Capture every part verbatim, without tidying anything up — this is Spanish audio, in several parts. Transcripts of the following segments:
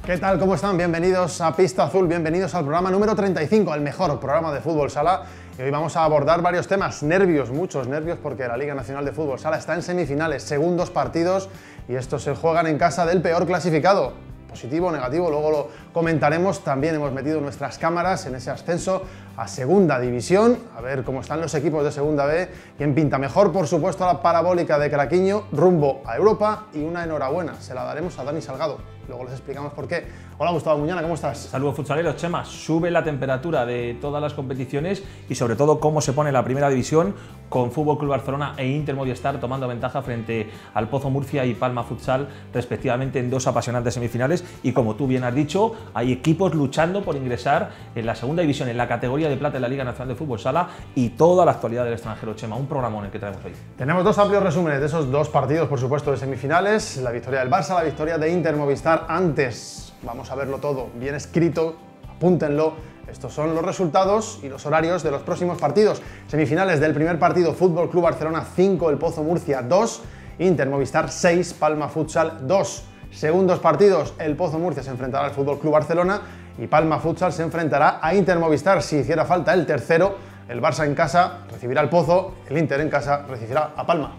¿Qué tal? ¿Cómo están? Bienvenidos a Pista Azul, bienvenidos al programa número treinta y cinco, el mejor programa de fútbol sala. Y hoy vamos a abordar varios temas, nervios, muchos nervios, porque la Liga Nacional de Fútbol Sala está en semifinales, segundos partidos, y estos se juegan en casa del peor clasificado. Positivo o negativo, luego lo comentaremos. También hemos metido nuestras cámaras en ese ascenso a Segunda División, a ver cómo están los equipos de Segunda B, quién pinta mejor, por supuesto, la parabólica de Craquiño, rumbo a Europa, y una enhorabuena, se la daremos a Dani Salgado. Luego les explicamos por qué. Hola Gustavo Muñana, ¿cómo estás? Saludos futsaleros, Chema. Sube la temperatura de todas las competiciones y sobre todo cómo se pone la primera división con F C Barcelona e Inter Movistar tomando ventaja frente al Pozo Murcia y Palma Futsal respectivamente en dos apasionantes semifinales. Y como tú bien has dicho, hay equipos luchando por ingresar en la segunda división, en la categoría de plata de la Liga Nacional de Fútbol Sala y toda la actualidad del extranjero, Chema. Un programón el que traemos hoy. Tenemos dos amplios resúmenes de esos dos partidos, por supuesto, de semifinales. La victoria del Barça, la victoria de Inter Movistar. Antes, vamos a verlo todo bien escrito, apúntenlo. Estos son los resultados y los horarios de los próximos partidos. Semifinales del primer partido, F C Barcelona cinco, el Pozo Murcia dos, Inter Movistar seis, Palma Futsal dos. Segundos partidos, el Pozo Murcia se enfrentará al F C Barcelona y Palma Futsal se enfrentará a Inter Movistar. Si hiciera falta el tercero, el Barça en casa recibirá al Pozo, el Inter en casa recibirá a Palma.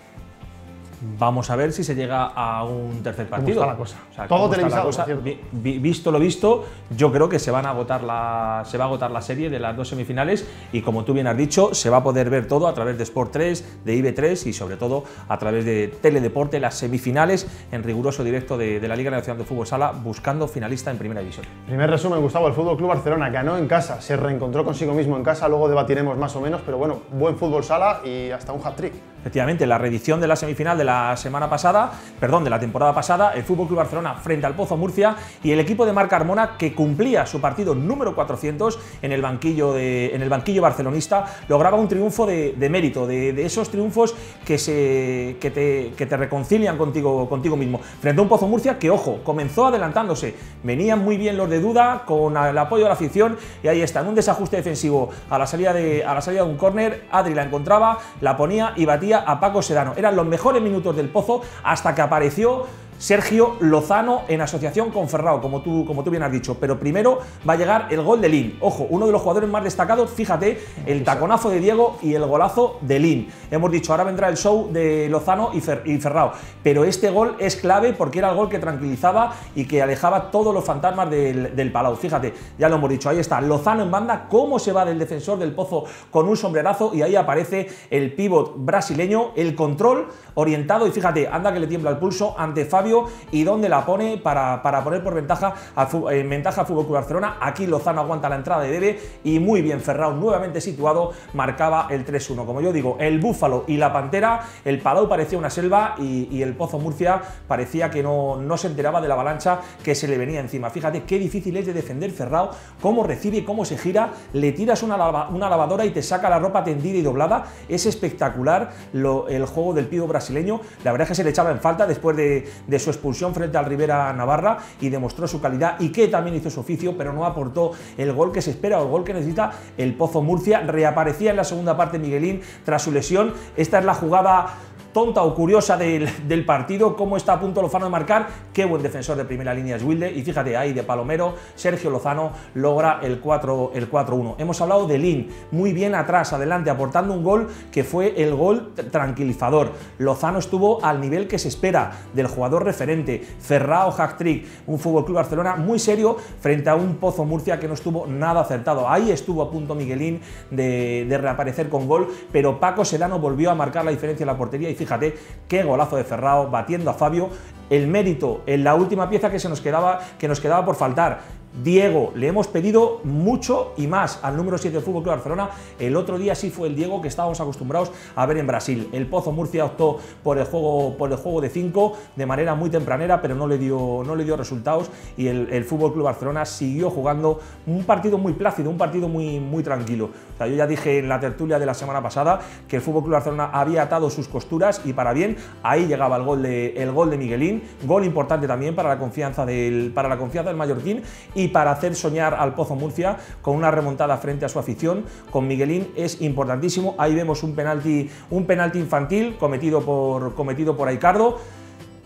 Vamos a ver si se llega a un tercer partido. ¿Cómo está la cosa? O sea, todo televisado, cosa? Vi, vi, Visto lo visto, yo creo que se, van a agotar la, se va a agotar la serie de las dos semifinales y, como tú bien has dicho, se va a poder ver todo a través de Sport tres, de I B tres y sobre todo a través de Teledeporte, las semifinales en riguroso directo de, de la Liga Nacional de Fútbol Sala, buscando finalista en Primera División. Primer resumen, Gustavo, el F C Barcelona ganó en casa, se reencontró consigo mismo en casa, luego debatiremos más o menos, pero bueno, buen fútbol sala y hasta un hat-trick. Efectivamente, la reedición de la semifinal de la semana pasada, perdón, de la temporada pasada, el F C Barcelona frente al Pozo Murcia y el equipo de Marc Carmona, que cumplía su partido número cuatrocientos en el banquillo, de, en el banquillo barcelonista, lograba un triunfo de, de mérito, de, de esos triunfos que, se, que, te, que te reconcilian contigo, contigo mismo. Frente a un Pozo Murcia que, ojo, comenzó adelantándose, venían muy bien los de Duda, con el apoyo de la afición, y ahí está, en un desajuste defensivo a la salida de, a la salida de un córner, Adri la encontraba, la ponía y batía a Paco Sedano. Eran los mejores minutos del Pozo hasta que apareció Sergio Lozano en asociación con Ferrao, como tú, como tú bien has dicho. Pero primero va a llegar el gol de Lin. Ojo, uno de los jugadores más destacados, fíjate, el taconazo de Diego y el golazo de Lin. Hemos dicho, ahora vendrá el show de Lozano y, Fer, y Ferrao. Pero este gol es clave porque era el gol que tranquilizaba y que alejaba todos los fantasmas del, del Palau. Fíjate, ya lo hemos dicho, ahí está Lozano en banda, cómo se va del defensor del Pozo con un sombrerazo y ahí aparece el pívot brasileño, el control orientado y fíjate, anda que le tiembla el pulso ante Fabio y dónde la pone para, para poner por ventaja al, en ventaja al F C Barcelona. Aquí Lozano aguanta la entrada de Debe y muy bien Ferrao, nuevamente situado, marcaba el tres uno. Como yo digo, el Búfalo y la Pantera, el Palau parecía una selva y, y el Pozo Murcia parecía que no, no se enteraba de la avalancha que se le venía encima. Fíjate qué difícil es de defender Ferrao, cómo recibe, cómo se gira, le tiras una, lava, una lavadora y te saca la ropa tendida y doblada. Es espectacular lo, el juego del pivo brasileño. La verdad es que se le echaba en falta después de, de su expulsión frente al Rivera Navarra y demostró su calidad y que también hizo su oficio, pero no aportó el gol que se espera o el gol que necesita el Pozo Murcia. Reaparecía en la segunda parte Miguelín tras su lesión. Esta es la jugada tonta o curiosa del, del partido, cómo está a punto Lozano de marcar. Qué buen defensor de primera línea es Wilde, y fíjate ahí de Palomero, Sergio Lozano logra el cuatro uno. Hemos hablado de Lin, muy bien atrás, adelante, aportando un gol que fue el gol tranquilizador. Lozano estuvo al nivel que se espera del jugador referente. Ferrao, hat-trick, un F C Barcelona muy serio frente a un Pozo Murcia que no estuvo nada acertado. Ahí estuvo a punto Miguelín de, de reaparecer con gol, pero Paco Sedano volvió a marcar la diferencia en la portería y fíjate qué golazo de Ferrao batiendo a Fabio. El mérito en la última pieza que, se nos, quedaba, que nos quedaba por faltar. Diego, le hemos pedido mucho y más al número siete del F C Barcelona. El otro día sí fue el Diego que estábamos acostumbrados a ver en Brasil. El Pozo Murcia optó por el juego, por el juego de cinco de manera muy tempranera, pero no le dio, no le dio resultados y el, el F C Barcelona siguió jugando un partido muy plácido, un partido muy, muy tranquilo. O sea, yo ya dije en la tertulia de la semana pasada que el F C Barcelona había atado sus costuras y para bien. Ahí llegaba el gol de, el gol de Miguelín, gol importante también para la confianza del, para la confianza del mallorquín y para hacer soñar al Pozo Murcia con una remontada frente a su afición. Con Miguelín es importantísimo. Ahí vemos un penalti, un penalti infantil cometido por, cometido por Aicardo.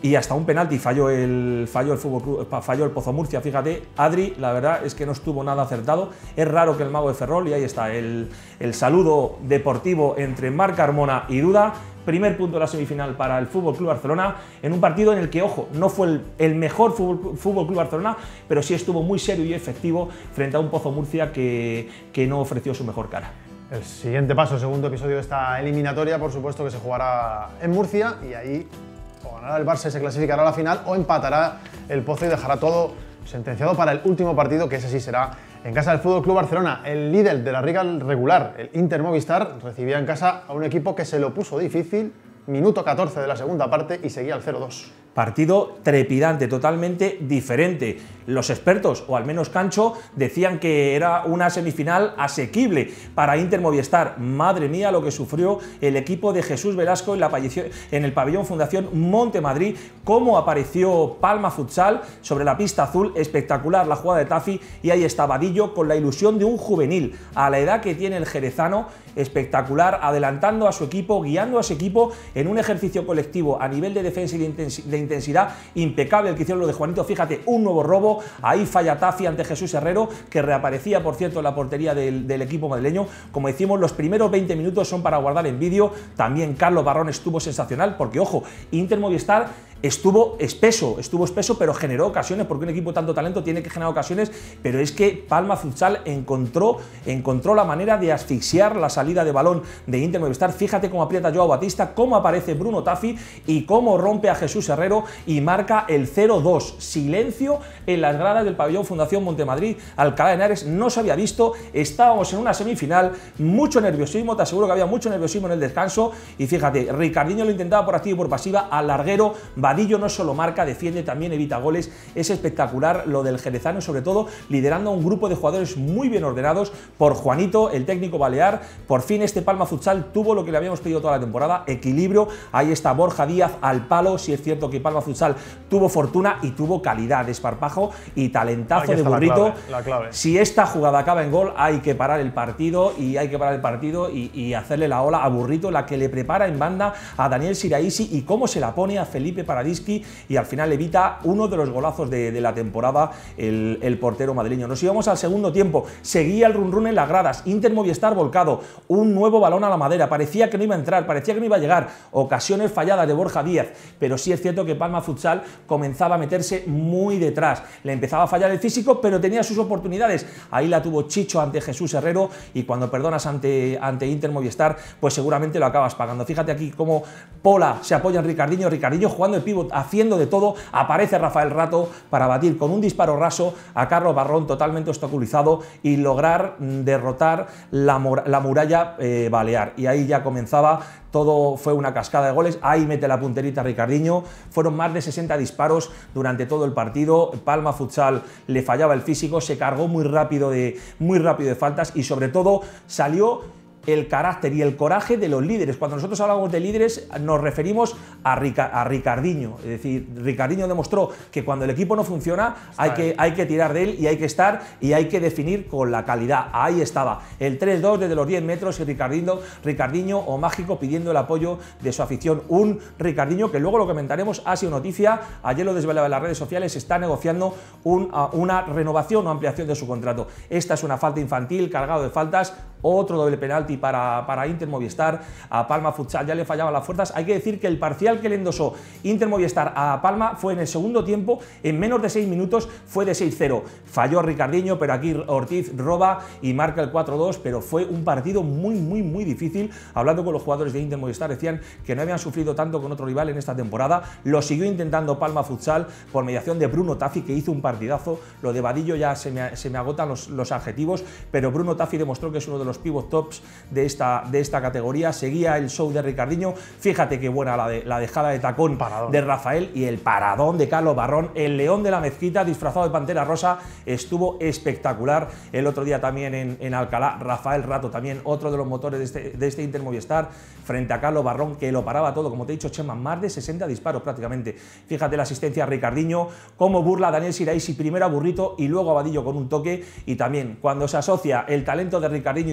y hasta un penalti falló el, falló el, fútbol, falló el Pozo Murcia. Fíjate, Adri, la verdad es que no estuvo nada acertado. Es raro que el mago de Ferrol, y ahí está el, el saludo deportivo entre Marc Carmona y Duda. Primer punto de la semifinal para el F C Barcelona, en un partido en el que, ojo, no fue el, el mejor F C Barcelona, pero sí estuvo muy serio y efectivo frente a un Pozo Murcia que, que no ofreció su mejor cara. El siguiente paso, el segundo episodio de esta eliminatoria, por supuesto que se jugará en Murcia, y ahí o ganará el Barça y se clasificará a la final, o empatará el Pozo y dejará todo sentenciado para el último partido, que ese sí será en casa del F C Barcelona. El líder de la liga regular, el Inter Movistar, recibía en casa a un equipo que se lo puso difícil, minuto catorce de la segunda parte, y seguía al cero dos. Partido trepidante, totalmente diferente. Los expertos, o al menos Cancho, decían que era una semifinal asequible para Inter Movistar. Madre mía lo que sufrió el equipo de Jesús Velasco en, la en el pabellón Fundación Montemadrid. Cómo apareció Palma Futsal sobre la pista azul, espectacular la jugada de Tafi, y ahí está Vadillo con la ilusión de un juvenil, a la edad que tiene el jerezano, espectacular, adelantando a su equipo, guiando a su equipo en un ejercicio colectivo a nivel de defensa y de intensidad intensidad impecable el que hicieron lo de Juanito. Fíjate, un nuevo robo, ahí falla Tafi ante Jesús Herrero, que reaparecía, por cierto, en la portería del, del equipo madrileño. Como decimos, los primeros veinte minutos son para guardar en vídeo. También Carlos Barrón estuvo sensacional, porque, ojo, Inter Movistar estuvo espeso, estuvo espeso, pero generó ocasiones, porque un equipo de tanto talento tiene que generar ocasiones, pero es que Palma Futsal encontró, encontró la manera de asfixiar la salida de balón de Inter Movistar. Fíjate cómo aprieta Joao Batista, cómo aparece Bruno Tafi y cómo rompe a Jesús Herrero y marca el cero dos. Silencio en las gradas del pabellón Fundación Montemadrid. Alcalá de Henares no se había visto, estábamos en una semifinal, mucho nerviosismo, te aseguro que había mucho nerviosismo en el descanso, y fíjate, Ricardinho lo intentaba por activa y por pasiva, al larguero, Vadillo no solo marca, defiende, también evita goles. Es espectacular lo del jerezano, sobre todo liderando a un grupo de jugadores muy bien ordenados por Juanito, el técnico balear. Por fin este Palma Futsal tuvo lo que le habíamos pedido toda la temporada, equilibrio. Ahí está Borja Díaz al palo. Si es cierto que Palma Futsal tuvo fortuna y tuvo calidad, desparpajo y talentazo de burrito. La clave, la clave. Si esta jugada acaba en gol, hay que parar el partido, y hay que parar el partido y, y hacerle la ola a Burrito, la que le prepara en banda a Daniel Siraisi, y cómo se la pone a Felipe Paradischi, y al final evita uno de los golazos de, de la temporada el, el portero madrileño. Nos íbamos al segundo tiempo, seguía el run run en las gradas, Inter Movistar volcado, un nuevo balón a la madera, parecía que no iba a entrar, parecía que no iba a llegar, ocasiones falladas de Borja Díaz, pero sí es cierto que Palma Futsal comenzaba a meterse muy detrás, le empezaba a fallar el físico, pero tenía sus oportunidades. Ahí la tuvo Chicho ante Jesús Herrero, y cuando perdonas ante, ante Inter Movistar, pues seguramente lo acabas pagando. Fíjate aquí cómo Pola se apoya en Ricardinho, Ricardinho jugando el pívot, haciendo de todo, aparece Rafael Rato para batir con un disparo raso a Carlos Barrón, totalmente obstaculizado, y lograr derrotar la, mur la muralla eh, balear. Y ahí ya comenzaba, todo fue una cascada de goles. Ahí mete la punterita Ricardinho. Fueron más de sesenta disparos durante todo el partido. Palma Futsal le fallaba el físico, se cargó muy rápido de, muy rápido de faltas, y sobre todo salió el carácter y el coraje de los líderes. Cuando nosotros hablamos de líderes nos referimos a, Rica, a Ricardinho, es decir, Ricardinho demostró que cuando el equipo no funciona hay que, hay que tirar de él, y hay que estar y hay que definir con la calidad. Ahí estaba el tres dos desde los diez metros, y Ricardinho, Ricardinho o Mágico pidiendo el apoyo de su afición. Un Ricardinho que luego lo comentaremos, ha sido noticia, ayer lo desvelaba en las redes sociales, está negociando un, una renovación o ampliación de su contrato. Esta es una falta infantil, cargado de faltas, otro doble penalti para, para Inter Movistar. A Palma Futsal ya le fallaban las fuerzas. Hay que decir que el parcial que le endosó Inter Movistar a Palma fue en el segundo tiempo, en menos de seis minutos fue de seis cero. Falló Ricardinho, pero aquí Ortiz roba y marca el cuatro dos, pero fue un partido muy, muy, muy difícil. Hablando con los jugadores de Inter Movistar, decían que no habían sufrido tanto con otro rival en esta temporada. Lo siguió intentando Palma Futsal por mediación de Bruno Tafi, que hizo un partidazo. Lo de Vadillo ya se me, se me agotan los, los adjetivos, pero Bruno Tafi demostró que es uno de los pivot tops de esta, de esta categoría. Seguía el show de Ricardinho. Fíjate qué buena la, de, la dejada de tacón paradón de Rafael, y el paradón de Carlos Barrón, el león de la mezquita disfrazado de pantera rosa, estuvo espectacular. El otro día también en, en Alcalá, Rafael Rato, también otro de los motores de este, de este Inter Movistar, frente a Carlos Barrón, que lo paraba todo. Como te he dicho, Chema, más de sesenta disparos prácticamente. Fíjate la asistencia a Ricardinho, cómo burla a Daniel Siraisi, primero a Burrito y luego a Vadillo con un toque. Y también cuando se asocia el talento de Ricardinho y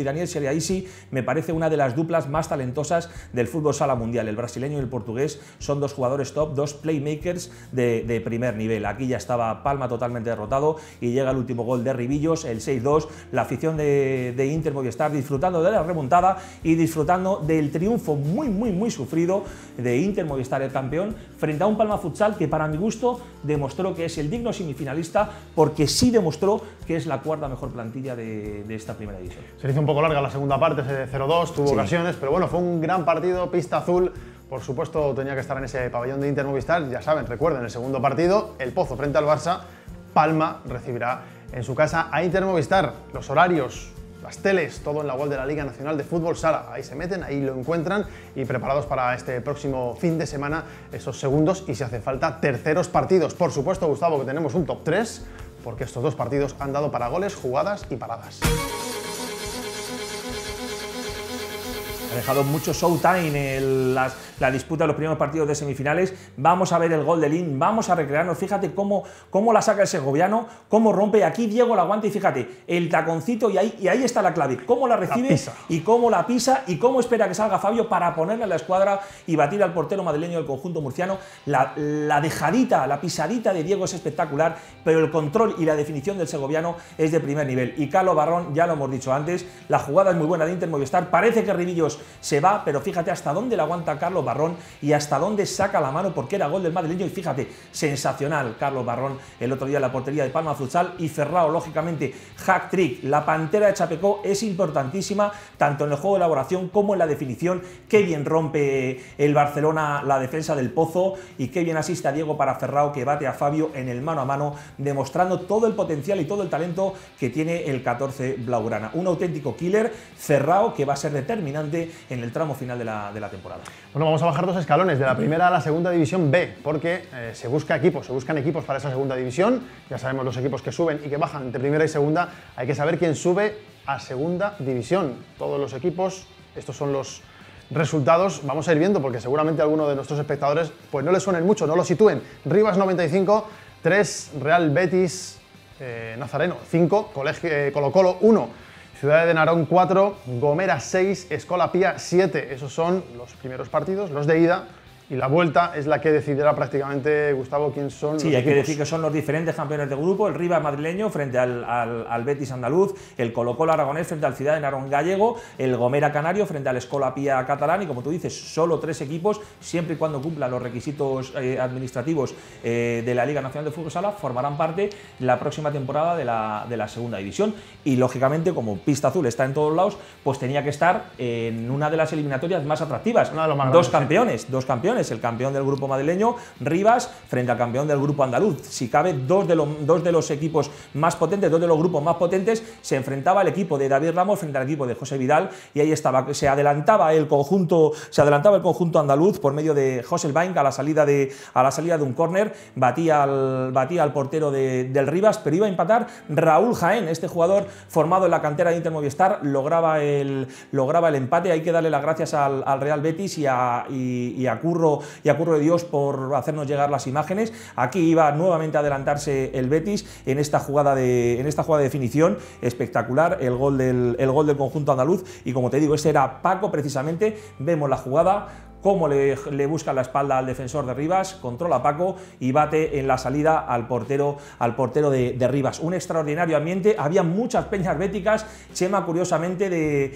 Serie ahí sí me parece una de las duplas más talentosas del fútbol sala mundial. El brasileño y el portugués son dos jugadores top, dos playmakers de, de primer nivel. Aquí ya estaba Palma totalmente derrotado y llega el último gol de Rivillos, el seis dos. La afición de, de Inter Movistar disfrutando de la remontada y disfrutando del triunfo muy, muy, muy sufrido de Inter Movistar, el campeón, frente a un Palma Futsal que para mi gusto demostró que es el digno semifinalista, porque sí demostró que es la cuarta mejor plantilla de, de esta primera división. Se le hizo un poco larga la segunda parte, ese cero dos, tuvo sí. ocasiones, pero bueno, fue un gran partido, pista azul. Por supuesto, tenía que estar en ese pabellón de Inter Movistar. Ya saben, recuerden, el segundo partido, el Pozo frente al Barça, Palma recibirá en su casa a Inter Movistar. Los horarios, las teles, todo en la web de la Liga Nacional de Fútbol Sala. Ahí se meten, ahí lo encuentran y preparados para este próximo fin de semana, esos segundos y si hace falta, terceros partidos. Por supuesto, Gustavo, que tenemos un top tres, porque estos dos partidos han dado para goles, jugadas y paradas. Ha dejado mucho showtime en las, la disputa de los primeros partidos de semifinales. Vamos a ver el gol de Lin, vamos a recrearnos. Fíjate cómo, cómo la saca el segoviano, cómo rompe. Aquí Diego la aguanta y fíjate, el taconcito y ahí, y ahí está la clave. Cómo la recibe la y cómo la pisa y cómo espera que salga Fabio para ponerle a la escuadra y batir al portero madrileño del conjunto murciano. La, la dejadita, la pisadita de Diego es espectacular, pero el control y la definición del segoviano es de primer nivel. Y Carlos Barrón, ya lo hemos dicho antes, la jugada es muy buena de Inter Movistar. Parece que Rivillos se va, pero fíjate hasta dónde la aguanta Carlos Barrón y hasta dónde saca la mano, porque era gol del madrileño. Y fíjate, sensacional Carlos Barrón el otro día en la portería de Palma Futsal. Y Ferrao, lógicamente, hack trick. La pantera de Chapecó es importantísima tanto en el juego de elaboración como en la definición. Qué bien rompe el Barcelona la defensa del Pozo y qué bien asiste a Diego para Ferrao, que bate a Fabio en el mano a mano, demostrando todo el potencial y todo el talento que tiene el catorce blaugrana. Un auténtico killer, Ferrao, que va a ser determinante en el tramo final de la, de la temporada. Bueno, vamos a bajar dos escalones, de la primera a la segunda división B, porque eh, se busca equipos, se buscan equipos para esa segunda división. Ya sabemos los equipos que suben y que bajan entre primera y segunda. Hay que saber quién sube a segunda división. Todos los equipos, estos son los resultados. Vamos a ir viendo, porque seguramente a alguno de nuestros espectadores pues no les suenen mucho, no lo sitúen. Rivas noventa y cinco, tres, Real Betis eh, Nazareno cinco, eh, Colo Colo uno. Ciudad de Narón cuatro, Gomera seis, Escola Pía siete. Esos son los primeros partidos, los de ida. Y la vuelta es la que decidirá prácticamente, Gustavo, quién son sí, los hay equipos. que decir que son los diferentes campeones de grupo. El Rivas madrileño frente al, al, al Betis andaluz, el Colo Colo aragonés frente al Ciudad de Narón gallego, el Gomera canario frente al Escola Pía catalán. Y como tú dices, solo tres equipos, siempre y cuando cumplan los requisitos eh, administrativos eh, de la Liga Nacional de Fútbol Sala, formarán parte la próxima temporada de la, de la segunda división. Y lógicamente, como Pista Azul está en todos lados, pues tenía que estar en una de las eliminatorias más atractivas. Una de los más dos grandes, campeones, sí. dos campeones. El campeón del grupo madrileño, Rivas, frente al campeón del grupo andaluz. Si cabe, dos de, lo, dos de los equipos más potentes, dos de los grupos más potentes, se enfrentaba el equipo de David Ramos frente al equipo de José Vidal, y ahí estaba, se adelantaba el conjunto, se adelantaba el conjunto andaluz por medio de José Elbain a la salida de, a la salida de un córner, batía al, batía al portero de, del Rivas, pero iba a empatar Raúl Jaén, este jugador formado en la cantera de Inter Movistar, lograba el, lograba el empate. Hay que darle las gracias al, al Real Betis y a, y, y a Curro y a Curro de Dios por hacernos llegar las imágenes. Aquí iba nuevamente a adelantarse el Betis en esta jugada de, en esta jugada de definición espectacular, el gol del, el gol del conjunto andaluz. Y como te digo, ese era Paco precisamente. Vemos la jugada, cómo le, le busca la espalda al defensor de Rivas, controla a Paco y bate en la salida al portero, al portero de, de Rivas. Un extraordinario ambiente, había muchas peñas béticas, Chema, curiosamente, de,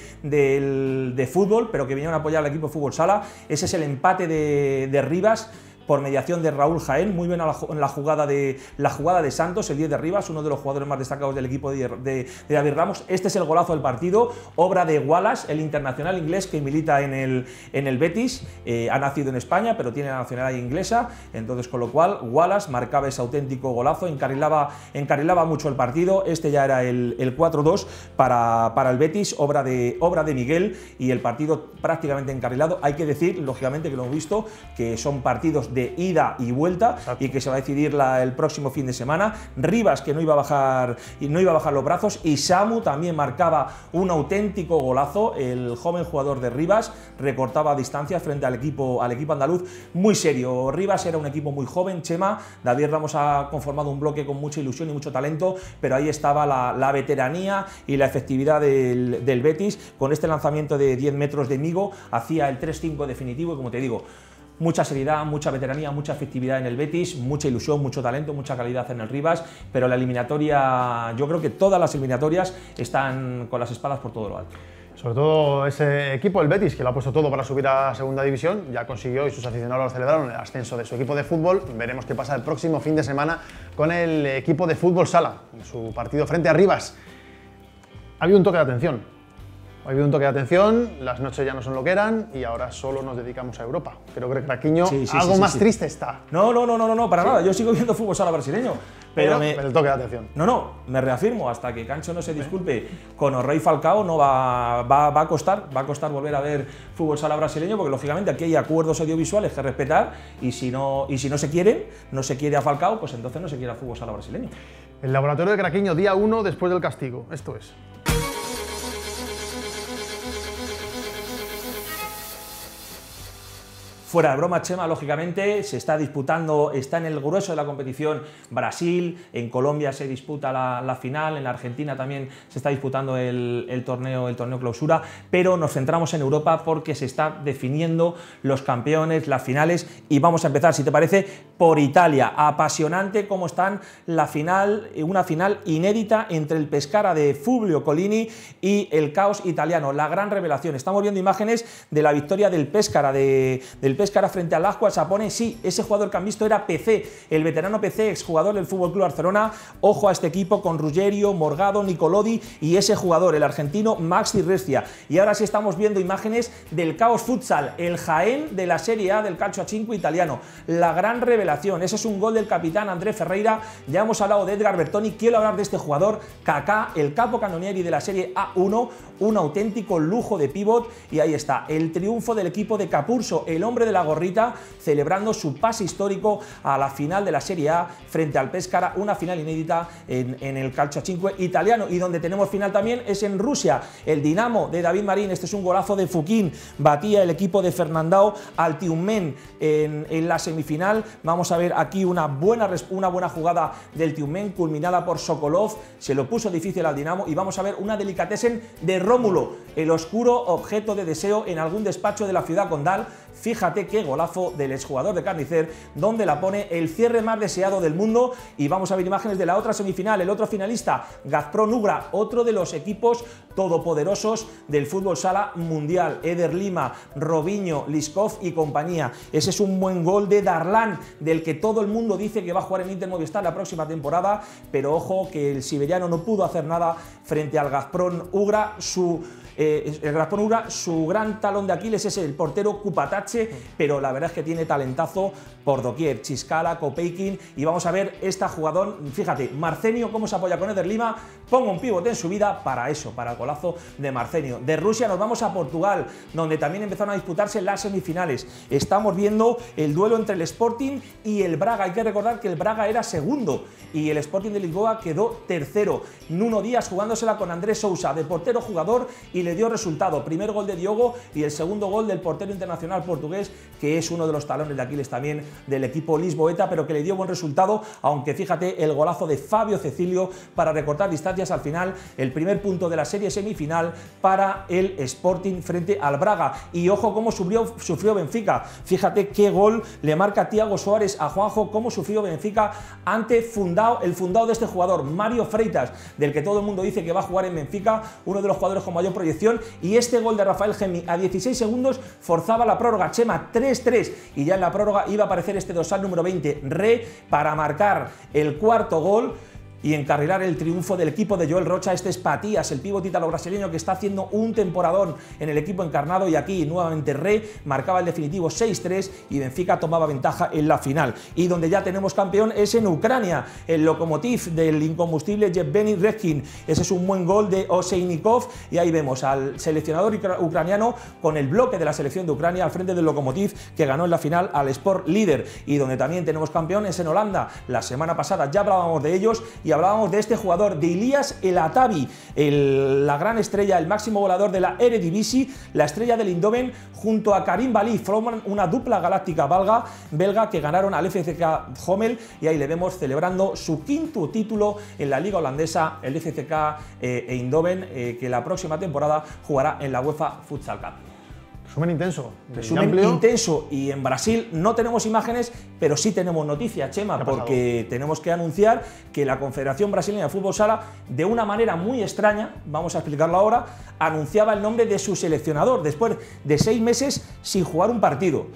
de, de fútbol, pero que vinieron a apoyar al equipo de Fútbol Sala. Ese es el empate de, de Rivas, por mediación de Raúl Jaén. Muy bien a la, la, jugada de, la jugada de Santos, el diez de Rivas, uno de los jugadores más destacados del equipo de, de, de David Ramos. Este es el golazo del partido, obra de Wallace, el internacional inglés que milita en el, en el Betis. Eh, ha nacido en España, pero tiene la nacionalidad inglesa, entonces con lo cual Wallace marcaba ese auténtico golazo, encarrilaba, encarrilaba mucho el partido. Este ya era el, el cuatro dos para, para el Betis, obra de, obra de Miguel, y el partido prácticamente encarrilado. Hay que decir, lógicamente, que lo hemos visto, que son partidos de ida y vuelta. Exacto. Y que se va a decidir la, el próximo fin de semana. Rivas, que no iba a bajar y no iba a bajar los brazos, y Samu también marcaba un auténtico golazo. El joven jugador de Rivas recortaba distancias frente al equipo, al equipo andaluz, muy serio. Rivas era un equipo muy joven, Chema. David Ramos ha conformado un bloque con mucha ilusión y mucho talento, pero ahí estaba la, la veteranía y la efectividad del, del Betis. Con este lanzamiento de diez metros de Migo hacía el tres cinco definitivo, y como te digo, mucha seriedad, mucha veteranía, mucha efectividad en el Betis, mucha ilusión, mucho talento, mucha calidad en el Rivas, pero la eliminatoria, yo creo que todas las eliminatorias están con las espadas por todo lo alto. Sobre todo ese equipo, el Betis, que lo ha puesto todo para subir a segunda división, ya consiguió, y sus aficionados lo celebraron, el ascenso de su equipo de fútbol. Veremos qué pasa el próximo fin de semana con el equipo de fútbol sala, en su partido frente a Rivas. Ha habido un toque de atención. Ha habido un toque de atención, las noches ya no son lo que eran y ahora solo nos dedicamos a Europa. Creo que Craquiño, sí, sí, algo sí, sí, más sí. triste está. No, no, no, no, no, para sí. nada. Yo sigo viendo fútbol sala brasileño. Pero, pero me, el toque de atención. No, no, me reafirmo, hasta que Cancho no se disculpe con Orrey Falcao, no va, va, va a costar, va a costar volver a ver fútbol sala brasileño, porque lógicamente aquí hay acuerdos audiovisuales que respetar, y si no, y si no se quieren, no se quiere a Falcao, pues entonces no se quiere a fútbol sala brasileño. El laboratorio de Craquiño, día uno después del castigo. Esto es. Fuera de broma, Chema, lógicamente se está disputando, está en el grueso de la competición Brasil, en Colombia se disputa la, la final, en Argentina también se está disputando el, el, torneo, el torneo clausura, pero nos centramos en Europa porque se está definiendo los campeones, las finales, y vamos a empezar, si te parece, por Italia. Apasionante cómo están la final, una final inédita entre el Pescara de Fulvio Colini y el Caos italiano, la gran revelación. Estamos viendo imágenes de la victoria del Pescara, de, del Pescara frente al Ascua Sapone. Sí, ese jugador que han visto era P C, el veterano P C, exjugador del F C Barcelona. Ojo a este equipo con Ruggerio, Morgado, Nicolodi y ese jugador, el argentino Maxi Restia. Y ahora sí estamos viendo imágenes del Caos Futsal, el Jaén de la Serie A del Calcio a cinco italiano. La gran revelación, ese es un gol del capitán André Ferreira. Ya hemos hablado de Edgar Bertoni, quiero hablar de este jugador, Kaká, el capo canonieri de la Serie A uno, un auténtico lujo de pívot. Y ahí está, el triunfo del equipo de Capurso, el hombre de la gorrita, celebrando su pase histórico a la final de la Serie A frente al Pescara, una final inédita en, en el Calcio a cinco italiano. Y donde tenemos final también es en Rusia, el Dinamo de David Marín. Este es un golazo de Fukin, batía el equipo de Fernandao al Tiumen en, en la semifinal. Vamos a ver aquí una buena, una buena jugada del Tiumen, culminada por Sokolov, se lo puso difícil al Dinamo, y vamos a ver una delicatessen de Rómulo, el oscuro objeto de deseo en algún despacho de la ciudad condal. Fíjate qué golazo del exjugador de Carnicer, donde la pone, el cierre más deseado del mundo. Y vamos a ver imágenes de la otra semifinal, el otro finalista, Gazprom Ugra, otro de los equipos todopoderosos del fútbol sala mundial. Eder Lima, Robinho, Liskov y compañía. Ese es un buen gol de Darlan, del que todo el mundo dice que va a jugar en Inter Movistar la próxima temporada, pero ojo que el siberiano no pudo hacer nada frente al Gazprom Ugra. Su Eh, el Gazprom Ugra, su gran talón de Aquiles es el portero Kupatache, pero la verdad es que tiene talentazo por doquier, Chiscala, Kopeikin. Y vamos a ver esta jugador, fíjate, Marcenio cómo se apoya con Eder Lima, ponga un pivote en su vida para eso, para el golazo de Marcenio. De Rusia nos vamos a Portugal, donde también empezaron a disputarse las semifinales. Estamos viendo el duelo entre el Sporting y el Braga. Hay que recordar que el Braga era segundo y el Sporting de Lisboa quedó tercero. Nuno Díaz jugándosela con Andrés Sousa de portero jugador, y le dio resultado. Primer gol de Diogo y el segundo gol del portero internacional portugués, que es uno de los talones de Aquiles también del equipo lisboeta, pero que le dio buen resultado, aunque fíjate el golazo de Fabio Cecilio para recortar distancias al final, el primer punto de la serie semifinal para el Sporting frente al Braga. Y ojo cómo sufrió, sufrió Benfica, fíjate qué gol le marca Thiago Suárez a Juanjo, cómo sufrió Benfica ante fundado, el fundado de este jugador, Mario Freitas, del que todo el mundo dice que va a jugar en Benfica, uno de los jugadores con mayor proyección. Y este gol de Rafael Gemi a dieciséis segundos forzaba la prórroga, Chema, tres tres, y ya en la prórroga iba a aparecer este dorsal número veinte, Re, para marcar el cuarto gol. y encarrilar el triunfo del equipo de Joel Rocha. Este es Patías, el pívot ítalo-brasileño que está haciendo un temporadón en el equipo encarnado, y aquí nuevamente Re marcaba el definitivo seis tres y Benfica tomaba ventaja en la final. Y donde ya tenemos campeón es en Ucrania, el Lokomotiv del incombustible Yevgeny Redkin. Ese es un buen gol de Oseinikov, y ahí vemos al seleccionador ucraniano con el bloque de la selección de Ucrania al frente del Lokomotiv, que ganó en la final al Sport Líder. Y donde también tenemos campeón es en Holanda. La semana pasada ya hablábamos de ellos y hablábamos de este jugador, de Ilias El Atabi, el, la gran estrella, el máximo volador de la Eredivisie, la estrella del Eindhoven, junto a Karim Bali, forman una dupla galáctica belga, belga que ganaron al F C K Homel, y ahí le vemos celebrando su quinto título en la liga holandesa, el F C K eh, Eindhoven, eh, que la próxima temporada jugará en la UEFA Futsal Cup. Resumen intenso. Resumen amplio. intenso, y en Brasil no tenemos imágenes, pero sí tenemos noticias, Chema, porque tenemos que anunciar que la Confederación Brasileña de Fútbol Sala, de una manera muy extraña, vamos a explicarlo ahora, anunciaba el nombre de su seleccionador después de seis meses sin jugar un partido.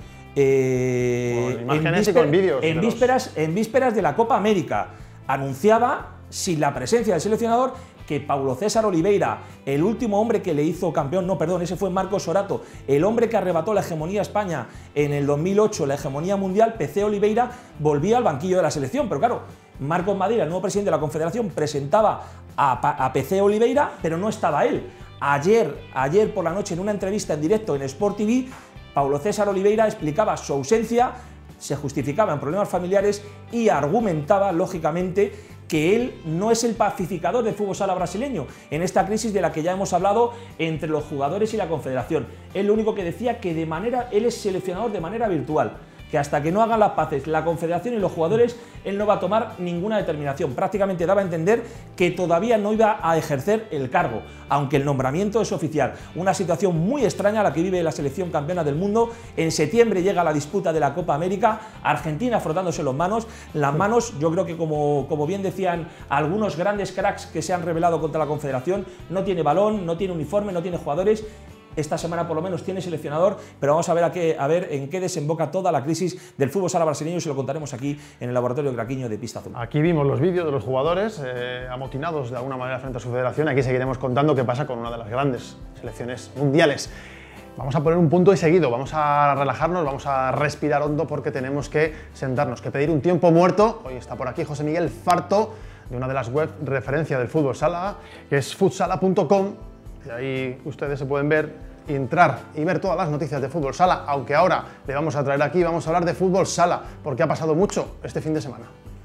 Eh, con imágenes en, vísper, y con vídeos. En vísperas, en vísperas de la Copa América, anunciaba, sin la presencia del seleccionador, que Paulo César Oliveira, el último hombre que le hizo campeón, no, perdón, ese fue Marcos Sorato, el hombre que arrebató la hegemonía a España en el dos mil ocho, la hegemonía mundial, P C Oliveira, volvía al banquillo de la selección. Pero claro, Marcos Madeira, el nuevo presidente de la Confederación, presentaba a, a P C Oliveira, pero no estaba él. Ayer, ayer por la noche, en una entrevista en directo en Sport T V, Paulo César Oliveira explicaba su ausencia, se justificaba en problemas familiares y argumentaba, lógicamente, que él no es el pacificador del fútbol sala brasileño en esta crisis de la que ya hemos hablado entre los jugadores y la Confederación. Él lo único que decía, que de manera, él es seleccionador de manera virtual, que hasta que no hagan las paces la Confederación y los jugadores, él no va a tomar ninguna determinación. Prácticamente daba a entender que todavía no iba a ejercer el cargo, aunque el nombramiento es oficial. Una situación muy extraña la que vive la selección campeona del mundo. En septiembre llega la disputa de la Copa América, Argentina frotándose las manos, las manos, yo creo que como, como bien decían algunos grandes cracks que se han revelado contra la Confederación, no tiene balón, no tiene uniforme, no tiene jugadores. Esta semana por lo menos tiene seleccionador, pero vamos a ver, a, qué, a ver en qué desemboca toda la crisis del fútbol sala brasileño, y se lo contaremos aquí en el laboratorio Craquiño de Pista Azul. Aquí vimos los vídeos de los jugadores eh, amotinados de alguna manera frente a su federación. Aquí seguiremos contando qué pasa con una de las grandes selecciones mundiales. Vamos a poner un punto y seguido, vamos a relajarnos, vamos a respirar hondo, porque tenemos que sentarnos, que pedir un tiempo muerto. Hoy está por aquí José Miguel Farto, de una de las web referencia del fútbol sala, que es futsala punto com, y ahí ustedes se pueden ver, entrar y ver todas las noticias de fútbol sala, aunque ahora le vamos a traer aquí, vamos a hablar de fútbol sala, porque ha pasado mucho este fin de semana.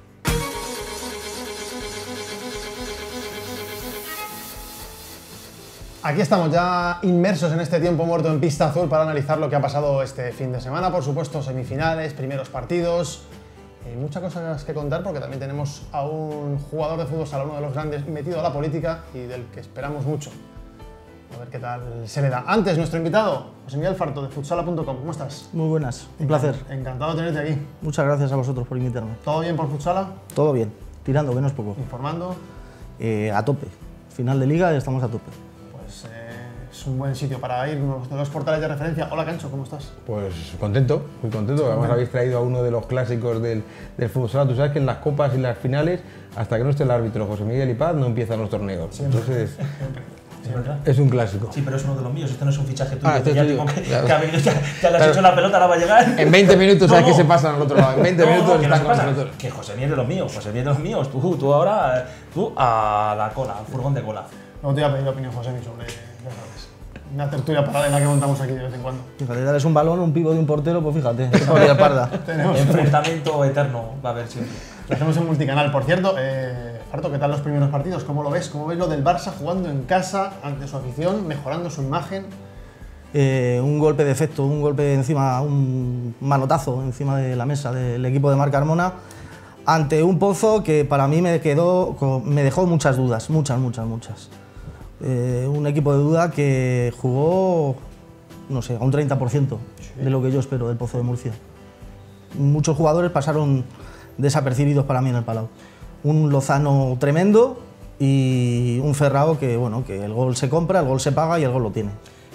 Aquí estamos ya inmersos en este tiempo muerto en Pista Azul para analizar lo que ha pasado este fin de semana. Por supuesto, semifinales, primeros partidos, hay muchas cosas que contar, porque también tenemos a un jugador de fútbol sala, uno de los grandes, metido a la política y del que esperamos mucho. A ver qué tal se le da. Antes, nuestro invitado, José Miguel Farto, de futsala punto com. ¿Cómo estás? Muy buenas, un placer. Encantado de tenerte aquí. Muchas gracias a vosotros por invitarme. ¿Todo bien por futsala? Todo bien, tirando, que no es poco. ¿Informando? Eh, a tope. Final de liga y estamos a tope. Pues eh, es un buen sitio para ir, uno de los portales de referencia. Hola, Cancho, ¿cómo estás? Pues contento, muy contento. Además habéis traído a uno de los clásicos del, del fútbol sala. Tú sabes que en las copas y las finales, hasta que no esté el árbitro José Miguel y Paz, no empiezan los torneos. Siempre. Entonces, Sí, es un clásico. Sí, pero es uno de los míos, este no es un fichaje tuyo. Ah, este ya es digo tuyo. que, Claro. que ha venido, ya, ya le has Claro. hecho la pelota, ahora va a llegar. En veinte minutos No, sabes no. que se pasan al otro lado. En veinte No, minutos que no están se con pasa. nosotros. Que José Miguel de los míos, José Miguel de los míos. Tú, tú ahora, tú a la cola, al furgón de cola. No te voy a pedir opinión, José, ni sobre, ya sabes, una tertulia paralela que montamos aquí de vez en cuando. Fíjate, darles un balón, un pivo de un portero, pues fíjate, se podría parda. Tenemos Enfrentamiento eterno va a haber siempre. Lo hacemos en multicanal. Por cierto, eh, Farto, ¿qué tal los primeros partidos? ¿Cómo lo ves? ¿Cómo ves lo del Barça jugando en casa ante su afición, mejorando su imagen? Eh, un golpe de efecto, un golpe encima, un manotazo encima de la mesa del equipo de Marc Carmona, ante un Pozo que para mí me, quedó, me dejó muchas dudas, muchas, muchas, muchas. Eh, un equipo de duda que jugó, no sé, a un treinta por ciento de lo que yo espero del Pozo de Murcia. Muchos jugadores pasaron desapercibidos para mí en el Palau. Un Lozano tremendo y un Ferrao que, bueno, que el gol se compra, el gol se paga y el gol lo tiene.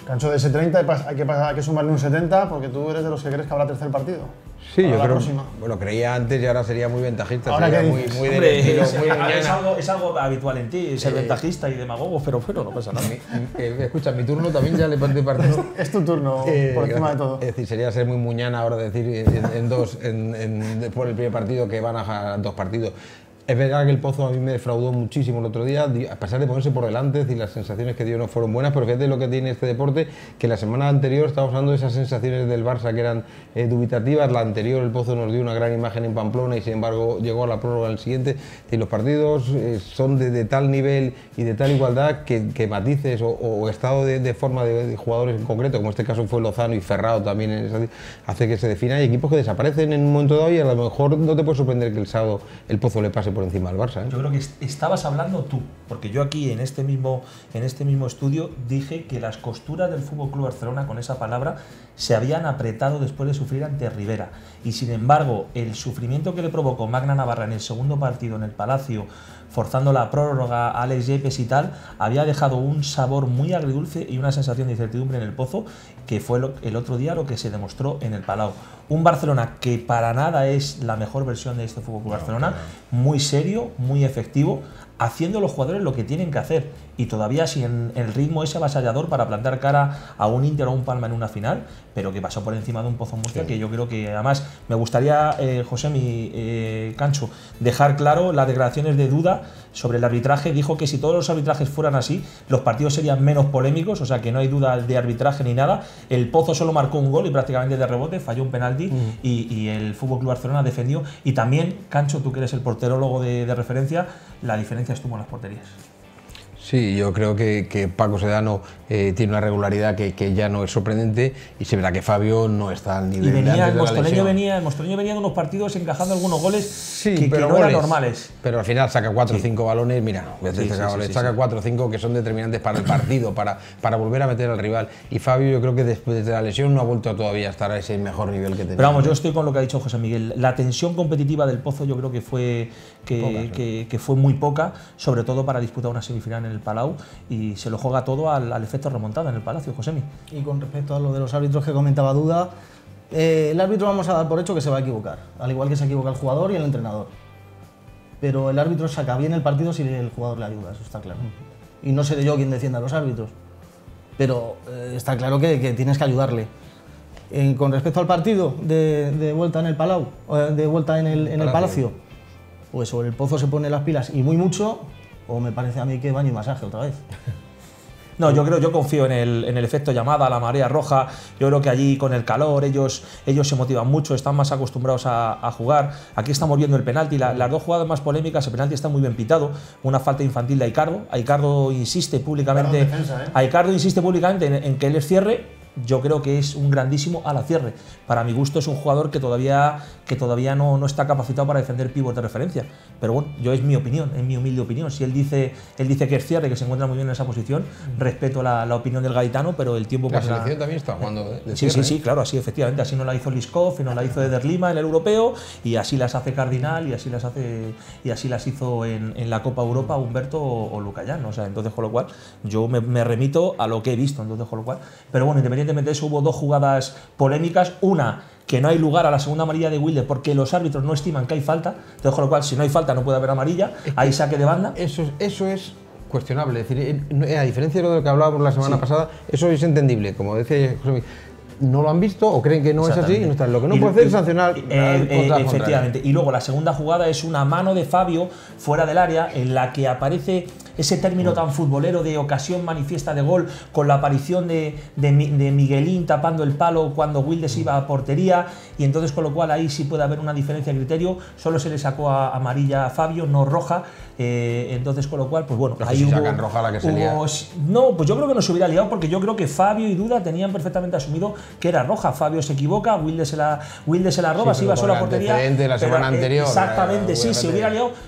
Cancho, de ese treinta hay que, hay que sumarle un setenta porque tú eres de los que crees que habrá tercer partido. Sí, para yo la creo. próxima. Bueno, creía antes y ahora sería muy ventajista. ¿Ahora sería qué muy, dices? muy Hombre, del estilo, es, muy es mañana. algo, es algo habitual en ti, ser Eh, ventajista y demagogo, pero bueno, no pasa nada. Mi- eh, escucha, mi turno también ya le planteé partido. Es tu turno, Eh, por encima de gracias. todo. Es decir, sería ser muy muñana ahora decir en, en dos, en, en, después del primer partido que van a jugar dos partidos. Es verdad que el Pozo a mí me defraudó muchísimo el otro día, a pesar de ponerse por delante, es decir, las sensaciones que dio no fueron buenas, pero fíjate lo que tiene este deporte, que la semana anterior estábamos hablando de esas sensaciones del Barça que eran eh, dubitativas, la anterior el Pozo nos dio una gran imagen en Pamplona y sin embargo llegó a la prórroga el siguiente, y los partidos eh, son de, de tal nivel y de tal igualdad que, que matices o, o estado de, de forma de, de jugadores en concreto, como este caso fue Lozano y Ferrao también, en esa, hace que se defina, hay equipos que desaparecen en un momento dado y a lo mejor no te puede sorprender que el sábado el Pozo le pase por encima al Barça. ¿eh? Yo creo que est- estabas hablando tú, porque yo aquí en este mismo, en este mismo estudio dije que las costuras del F C Barcelona, con esa palabra, se habían apretado después de sufrir ante Rivera. Y sin embargo, el sufrimiento que le provocó Magna Navarra en el segundo partido en el Palacio, forzando la prórroga a Alex Yepes y tal, había dejado un sabor muy agridulce y una sensación de incertidumbre en el Pozo, que fue lo, el otro día lo que se demostró en el Palau. Un Barcelona que para nada es la mejor versión de este F C Barcelona, muy serio, muy efectivo, haciendo los jugadores lo que tienen que hacer y todavía sin el ritmo ese avasallador para plantar cara a un Inter o un Palma en una final, pero que pasó por encima de un Pozo Murcia, sí. Que yo creo que además me gustaría, eh, José, mi eh, Cancho, dejar claro las declaraciones de Duda sobre el arbitraje. Dijo que si todos los arbitrajes fueran así, los partidos serían menos polémicos, o sea que no hay duda de arbitraje ni nada. El Pozo solo marcó un gol y prácticamente de rebote falló un penalti mm. y, y el F C Barcelona defendió. Y también, Cancho, tú que eres el porterólogo de, de referencia, la diferencia estuvo en las porterías. Sí, yo creo que, que Paco Sedano eh, tiene una regularidad que, que ya no es sorprendente y se verá que Fabio no está al nivel y venía, de antes el de la Mostoleño lesión. venía, el Mostoleño venía de unos partidos encajando algunos goles sí, que, pero que no goles, eran normales. Pero al final saca cuatro o cinco balones, mira, Sí, sí, saca, sí, sí, saca sí. cuatro o cinco que son determinantes para el partido, para, para volver a meter al rival. Y Fabio yo creo que después de la lesión no ha vuelto todavía a estar a ese mejor nivel que tenía. Pero vamos, yo estoy con lo que ha dicho José Miguel. La tensión competitiva del Pozo yo creo que fue, que, Poca, sí. que, que fue muy poca, sobre todo para disputar una semifinal en el Palau, y se lo juega todo al, al efecto remontada en el Palacio, Josemi. Y con respecto a lo de los árbitros que comentaba Duda, eh, el árbitro vamos a dar por hecho que se va a equivocar, al igual que se equivoca el jugador y el entrenador. Pero el árbitro saca bien el partido si el jugador le ayuda, eso está claro. Y no seré yo quien defienda a los árbitros, pero eh, está claro que, que tienes que ayudarle. En, con respecto al partido de, de vuelta en el Palau, eh, de vuelta en el, en el Palacio, pues o el Pozo se pone las pilas y muy mucho, o me parece a mí que baño y masaje otra vez. No, yo creo, yo confío en el, en el efecto llamada, la marea roja. Yo creo que allí con el calor ellos, ellos se motivan mucho, están más acostumbrados a, a jugar. Aquí estamos viendo el penalti, la, las dos jugadas más polémicas, el penalti está muy bien pitado, una falta infantil de Aicardo. Aicardo insiste públicamente, defensa, ¿eh? Aicardo insiste públicamente en, en que él es cierre. Yo creo que es un grandísimo ala cierre. Para mi gusto es un jugador que todavía, que todavía no, no está capacitado para defender pívot de referencia. Pero bueno, yo es mi opinión, es mi humilde opinión. Si él dice, él dice que es cierre, que se encuentra muy bien en esa posición, respeto la, la opinión del gaditano, pero el tiempo... La pues, selección la, también está jugando de, de Sí, cierre, sí, sí, ¿eh? claro, así efectivamente. Así nos la hizo Liskov y nos la hizo Eder Lima en el europeo, y así las hace Cardinal y así las hace y así las hizo en, en la Copa Europa Humberto o, o Lucayán. O sea, entonces, con lo cual, yo me, me remito a lo que he visto. Entonces, con lo cual, pero bueno, independientemente de eso, hubo dos jugadas polémicas. Una, que no hay lugar a la segunda amarilla de Wilde porque los árbitros no estiman que hay falta. Entonces, con lo cual, si no hay falta, no puede haber amarilla. Hay saque de banda. Eso, es- eso es cuestionable. Es decir, eh, a diferencia de lo que hablábamos la semana Sí. pasada, eso es entendible. Como decía José Miguel, no lo han visto o creen que no es así y no está. Lo que no Y- puede hacer y- es sancionar eh, al eh, contra- efectivamente. Y luego la segunda jugada es una mano de Fabio fuera del área en la que aparece ese término tan futbolero de ocasión manifiesta de gol, con la aparición de, de, Mi- de Miguelín tapando el palo cuando Wilde se iba a portería, y entonces, con lo cual, ahí sí puede haber una diferencia de criterio. Solo se le sacó a amarilla a Fabio, no roja. Eh, entonces, con lo cual, pues bueno, Pero ahí si hubo, sacan roja la que se lía. hubo- no, pues yo creo que no se hubiera liado, porque yo creo que Fabio y Duda tenían perfectamente asumido que era roja. Fabio se equivoca, Wilde se la, Wilde se la roba, Sí, se iba pero solo a por el portería. antecedente de la pero, semana eh, anterior, Exactamente, eh, sí, se obviamente. hubiera liado.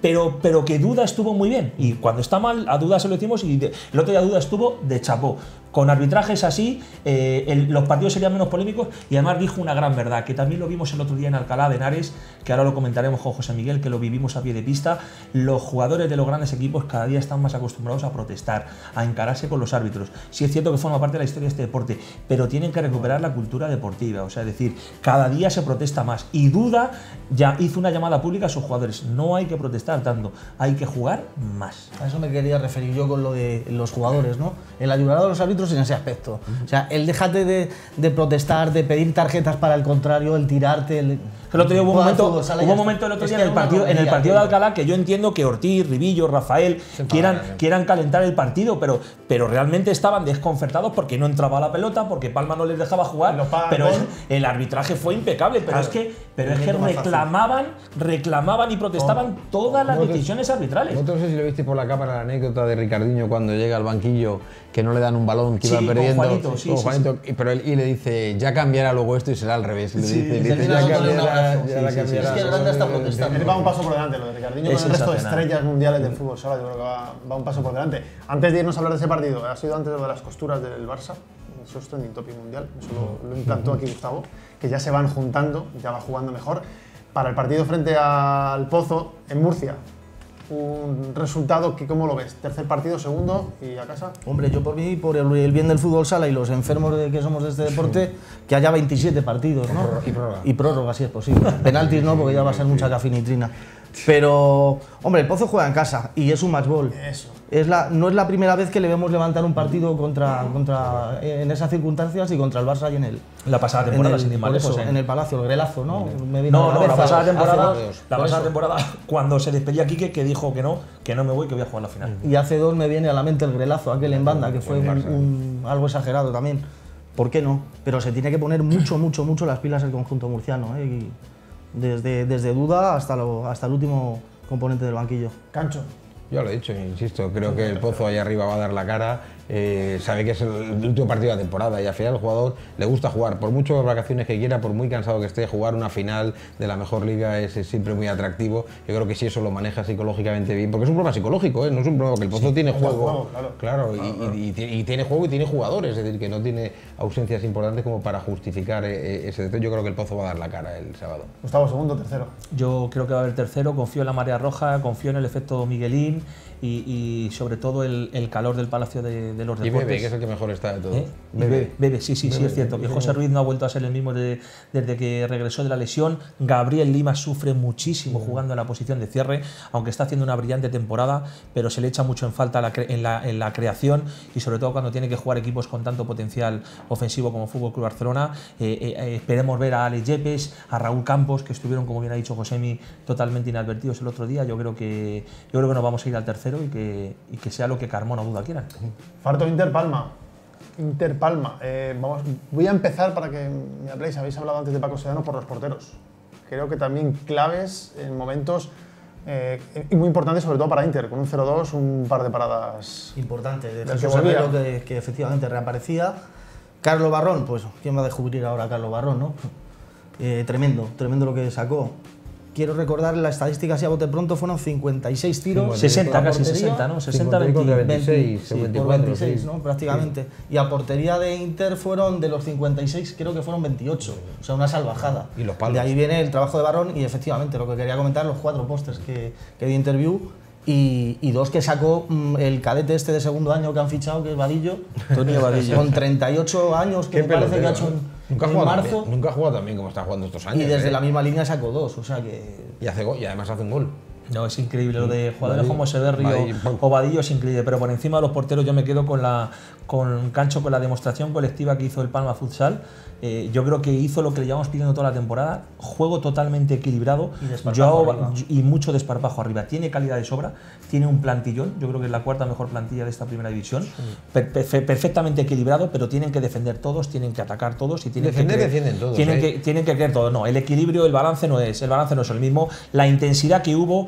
pero, pero que Duda estuvo muy bien. Y cuando está mal, a Duda se lo decimos, y de, el otro día Duda estuvo de chapó. Con arbitrajes así, eh, el, los partidos serían menos polémicos, y además dijo una gran verdad, que también lo vimos el otro día en Alcalá de Henares, que ahora lo comentaremos con José Miguel, que lo vivimos a pie de pista. Los jugadores de los grandes equipos cada día están más acostumbrados a protestar, a encararse con los árbitros. Sí es cierto que forma parte de la historia de este deporte, pero tienen que recuperar la cultura deportiva, o sea, es decir, cada día se protesta más, y Duda ya hizo una llamada pública a sus jugadores: no hay que protestar tanto, hay que jugar más. A eso me quería referir yo con lo de los jugadores, ¿no? El ayudar a los árbitros en ese aspecto. O sea, el déjate de, de protestar, de pedir tarjetas para el contrario, el tirarte. El, el otro día hubo un momento, hubo un momento el otro día en el partido, en el partido de Alcalá, que yo entiendo que Ortiz, Ribillo, Rafael quieran, quieran calentar el partido, pero, pero realmente estaban desconcertados porque no entraba la pelota, porque Palma no les dejaba jugar, pero el, el arbitraje fue impecable. Pero claro, es que, pero es que reclamaban, reclamaban y protestaban oh, todas las decisiones arbitrales. No sé si lo viste por la cámara, la anécdota de Ricardinho cuando llega al banquillo, que no le dan un balón, que sí, iba perdiendo. Juanito, sí, sí, Juanito, sí. Pero él, y le dice, ya cambiará luego esto y será al revés. Le sí, dice, sí, dice, ya cambiará. Ya sí, la sí, sí, es que Grande está protestando. Él va un paso por delante, lo de Ricardinho, con el resto de estrellas mundiales del fútbol sala, yo creo que va, va un paso por delante. Antes de irnos a hablar de ese partido, ha sido antes de lo de las costuras del Barça, eso es trending topic mundial, eso lo, lo implantó aquí Gustavo, que ya se van juntando, ya va jugando mejor. Para el partido frente al Pozo, en Murcia, un resultado que, ¿cómo lo ves? ¿Tercer partido, segundo y a casa? Hombre, yo por mí, por el, el bien del fútbol sala y los enfermos de que somos de este deporte, sí, que haya veintisiete partidos, ¿no? Y prórroga. Y prórroga, si es posible. Penaltis no, porque ya va a ser mucha cafinitrina. Pero, hombre, el Pozo juega en casa y es un match ball. Eso. Es la, no es la primera vez que le vemos levantar un partido contra, contra, en esas circunstancias y contra el Barça y en el... La pasada temporada, el, sin ir más lejos. En el Palacio, el Grelazo, ¿no? Me vino no, no, la pasada temporada, la pasada temporada, cuando se despedía Quique, que dijo que no, que no me voy, que voy a jugar la final. Y hace dos me viene a la mente el Grelazo, aquel en banda, que fue un, un, algo exagerado también. ¿Por qué no? Pero se tiene que poner mucho, mucho, mucho las pilas el conjunto murciano, ¿eh? Y desde, desde Duda hasta, lo, hasta el último componente del banquillo. Cancho. Yo lo he dicho, insisto, creo que el Pozo ahí arriba va a dar la cara, eh, sabe que es el, el último partido de la temporada y al final al jugador le gusta jugar, por muchas vacaciones que quiera, por muy cansado que esté, jugar una final de la mejor liga es, es siempre muy atractivo. Yo creo que si eso lo maneja psicológicamente bien, porque es un problema psicológico, ¿eh? No es un problema que el Pozo sí, tiene juego, juego, claro, claro, claro, y, y, y, y tiene juego y tiene jugadores, es decir, que no tiene ausencias importantes como para justificar eh, ese detalle. Yo creo que el Pozo va a dar la cara el sábado. Gustavo, segundo, tercero. Yo creo que va a haber tercero, confío en la marea roja, confío en el efecto Miguelín. Y, y sobre todo el, el calor del Palacio de, de los Deportes. Y Bebe, que es el que mejor está de todos. ¿Eh? Bebe. Bebe, sí, sí, Bebe, sí, es cierto. Que José Ruiz no ha vuelto a ser el mismo de, desde que regresó de la lesión. Gabriel Lima sufre muchísimo jugando en la posición de cierre, aunque está haciendo una brillante temporada, pero se le echa mucho en falta la, en, la, en la creación y sobre todo cuando tiene que jugar equipos con tanto potencial ofensivo como Fútbol Club Barcelona. Eh, eh, esperemos ver a Alex Yepes, a Raúl Campos, que estuvieron, como bien ha dicho Josemi, totalmente inadvertidos el otro día. Yo creo que, yo creo que nos vamos a ir al tercero y que, y que sea lo que Carmona o Duda quieran. Farto, Inter Palma. Inter Palma. Eh, vamos, voy a empezar para que me habléis. Habéis hablado antes de Paco Sedano por los porteros. Creo que también claves en momentos eh, y muy importantes, sobre todo para Inter, con un cero dos, un par de paradas. Importante. De Jesús Herrero, que, que efectivamente reaparecía. Carlos Barrón, pues, ¿quién va a descubrir ahora a Carlos Barrón, no? Eh, tremendo, tremendo lo que sacó. Quiero recordar la estadística, así a bote pronto, fueron cincuenta y seis tiros. sesenta, casi sesenta, ¿no? sesenta, veintiséis, sí, por veintiséis, ¿no? Prácticamente. Sí. Y a portería de Inter fueron, de los cincuenta y seis, creo que fueron veintiocho. O sea, una salvajada. Y los palos. De ahí viene el trabajo de Barrón y efectivamente, lo que quería comentar, los cuatro pósters que, que dio Interview. Y, y dos que sacó mmm, el cadete este de segundo año que han fichado, que es Vadillo. Antonio Vadillo. Con treinta y ocho años, que me parece que ha hecho en, nunca en marzo. También, nunca ha jugado también como está jugando estos años. Y desde ¿eh? la misma línea sacó dos, o sea que... Y, hace gol, y además hace un gol. No, es increíble, lo de jugadores como Severri o Vadillo es increíble, pero por encima de los porteros yo me quedo con la con Cancho, con la demostración colectiva que hizo el Palma Futsal. Eh, yo creo que hizo lo que le llevamos pidiendo toda la temporada, juego totalmente equilibrado y, yo, y mucho desparpajo arriba. Tiene calidad de sobra, tiene un plantillón, yo creo que es la cuarta mejor plantilla de esta primera división, sí. per per perfectamente equilibrado, pero tienen que defender todos, tienen que atacar todos y tienen defender que, defienden todos, tienen, ¿eh? que tienen que creer todos. No, el equilibrio, el balance no es, el balance no es el mismo, la intensidad que hubo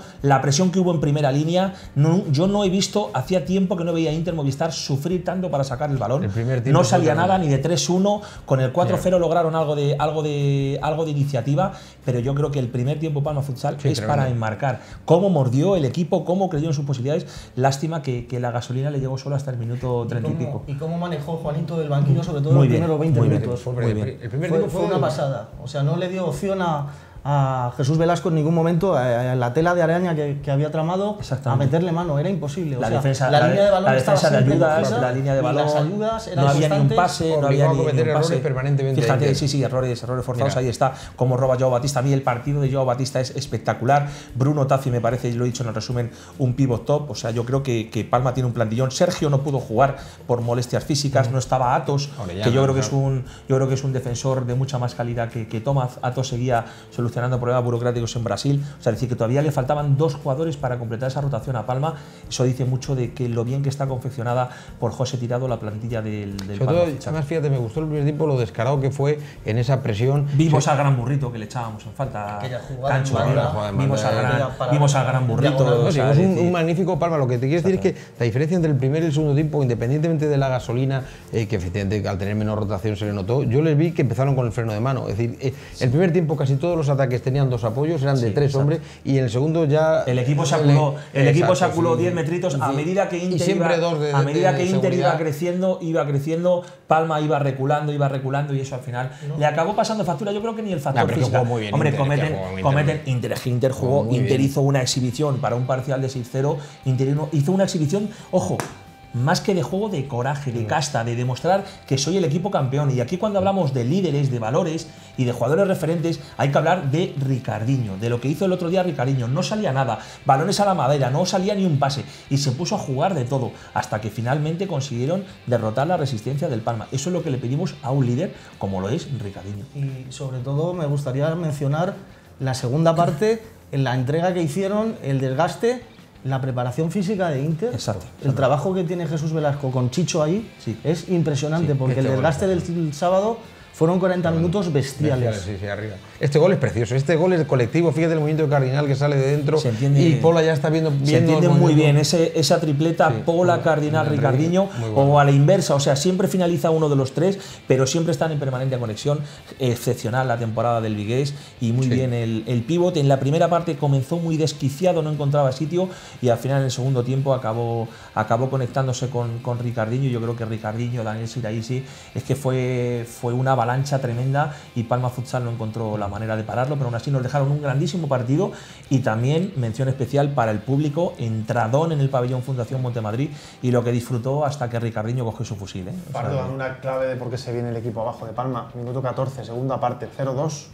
la presión que hubo en primera línea, no, yo no he visto, hacía tiempo que no veía a Inter Movistar sufrir tanto para sacar el balón. El no salía nada, ni de tres uno, con el cuatro cero yeah. lograron algo de, algo, de, algo de iniciativa, pero yo creo que el primer tiempo Palma Futsal sí, es tremendo. Para enmarcar cómo mordió el equipo, cómo creyó en sus posibilidades. Lástima que, que la gasolina le llegó solo hasta el minuto treinta y pico. Y cómo manejó Juanito del banquillo, sobre todo muy en los primeros veinte muy minutos. Bien, muy bien. El primer fue, fue una pasada, o sea, no le dio opción a a Jesús Velasco en ningún momento, en la tela de araña que, que había tramado, a meterle mano, era imposible. O la sea, defensa, la, la línea de balón la defensa estaba de ayudas, precisa, la línea de balón, las ayudas eran no había ni un constantes, pase, no había ni, cometer ni un pase. errores permanentemente. Fíjate, sí, sí, errores, errores forzados, Mira. Ahí está, como roba Joao Batista. A mí el partido de Joao Batista es espectacular. Bruno Taffi me parece, y lo he dicho en el resumen, un pivot top. O sea, yo creo que, que Palma tiene un plantillón. Sergio no pudo jugar por molestias físicas, mm. no estaba Atos, Orellana, que yo creo que es un, yo creo que es un defensor de mucha más calidad que, que Tomás. Atos seguía solucionando problemas burocráticos en Brasil. O sea, decir que todavía le faltaban dos jugadores para completar esa rotación a Palma. Eso dice mucho de que lo bien que está confeccionada por José Tirado la plantilla del, del Sobre Palma. todo, además, fíjate, me gustó el primer tiempo lo descarado que fue en esa presión. Vimos sí. al gran burrito que le echábamos en falta. Cancho, vimos, al gran, vimos al gran burrito. No, o sea, es un, decir, un magnífico Palma. Lo que te quiero decir es que la diferencia entre el primer y el segundo tiempo, independientemente de la gasolina, eh, que efectivamente al tener menos rotación se le notó, yo les vi que empezaron con el freno de mano. Es decir, eh, sí. el primer tiempo casi todos los ataques tenían dos apoyos, eran de sí, tres exacto. hombres, y en el segundo ya el equipo se aculó, el equipo se aculó diez metritos a medida que Inter iba, de, a medida de que Inter seguridad. iba creciendo, iba creciendo, Palma iba reculando, iba reculando y eso al final no. le acabó pasando factura. Yo creo que ni el factor no, físico. Hombre, Inter, cometen, cometen Inter, Inter jugó, Inter hizo una exhibición para un parcial de seis cero, Inter hizo una exhibición, ojo, más que de juego, de coraje, de casta, de demostrar que soy el equipo campeón. Y aquí cuando hablamos de líderes, de valores y de jugadores referentes, hay que hablar de Ricardinho, de lo que hizo el otro día Ricardinho. No salía nada, balones a la madera, no salía ni un pase y se puso a jugar de todo hasta que finalmente consiguieron derrotar la resistencia del Palma. Eso es lo que le pedimos a un líder como lo es Ricardinho. Y sobre todo me gustaría mencionar la segunda parte, en la entrega que hicieron, el desgaste, la preparación física de Inter, exacto, el exacto. trabajo que tiene Jesús Velasco con Chicho ahí sí. es impresionante, sí, porque el desgaste del sábado fueron cuarenta minutos bestiales. Sí, sí, arriba. Este gol es precioso, este gol es colectivo, fíjate el movimiento de Cardinal que sale de dentro se entiende, y Pola ya está viendo, viendo se entiende muy bien ese, esa tripleta sí, Pola, Cardinal, Ricardinho bueno. o a la inversa, o sea, siempre finaliza uno de los tres, pero siempre están en permanente conexión. Excepcional la temporada del Vigués y muy sí. bien el, el pívot. En la primera parte comenzó muy desquiciado, no encontraba sitio y al final en el segundo tiempo acabó, acabó conectándose con, con Ricardinho. Yo creo que Ricardinho, Daniel Siraisi, es que fue, fue una avalancha tremenda y Palma Futsal no encontró la manera de pararlo, pero aún así nos dejaron un grandísimo partido. Y también mención especial para el público, entradón en el pabellón Fundación Montemadrid y lo que disfrutó hasta que Ricardinho cogió su fusil. ¿eh? Pardo, dando una clave de por qué se viene el equipo abajo de Palma, minuto catorce, segunda parte, cero dos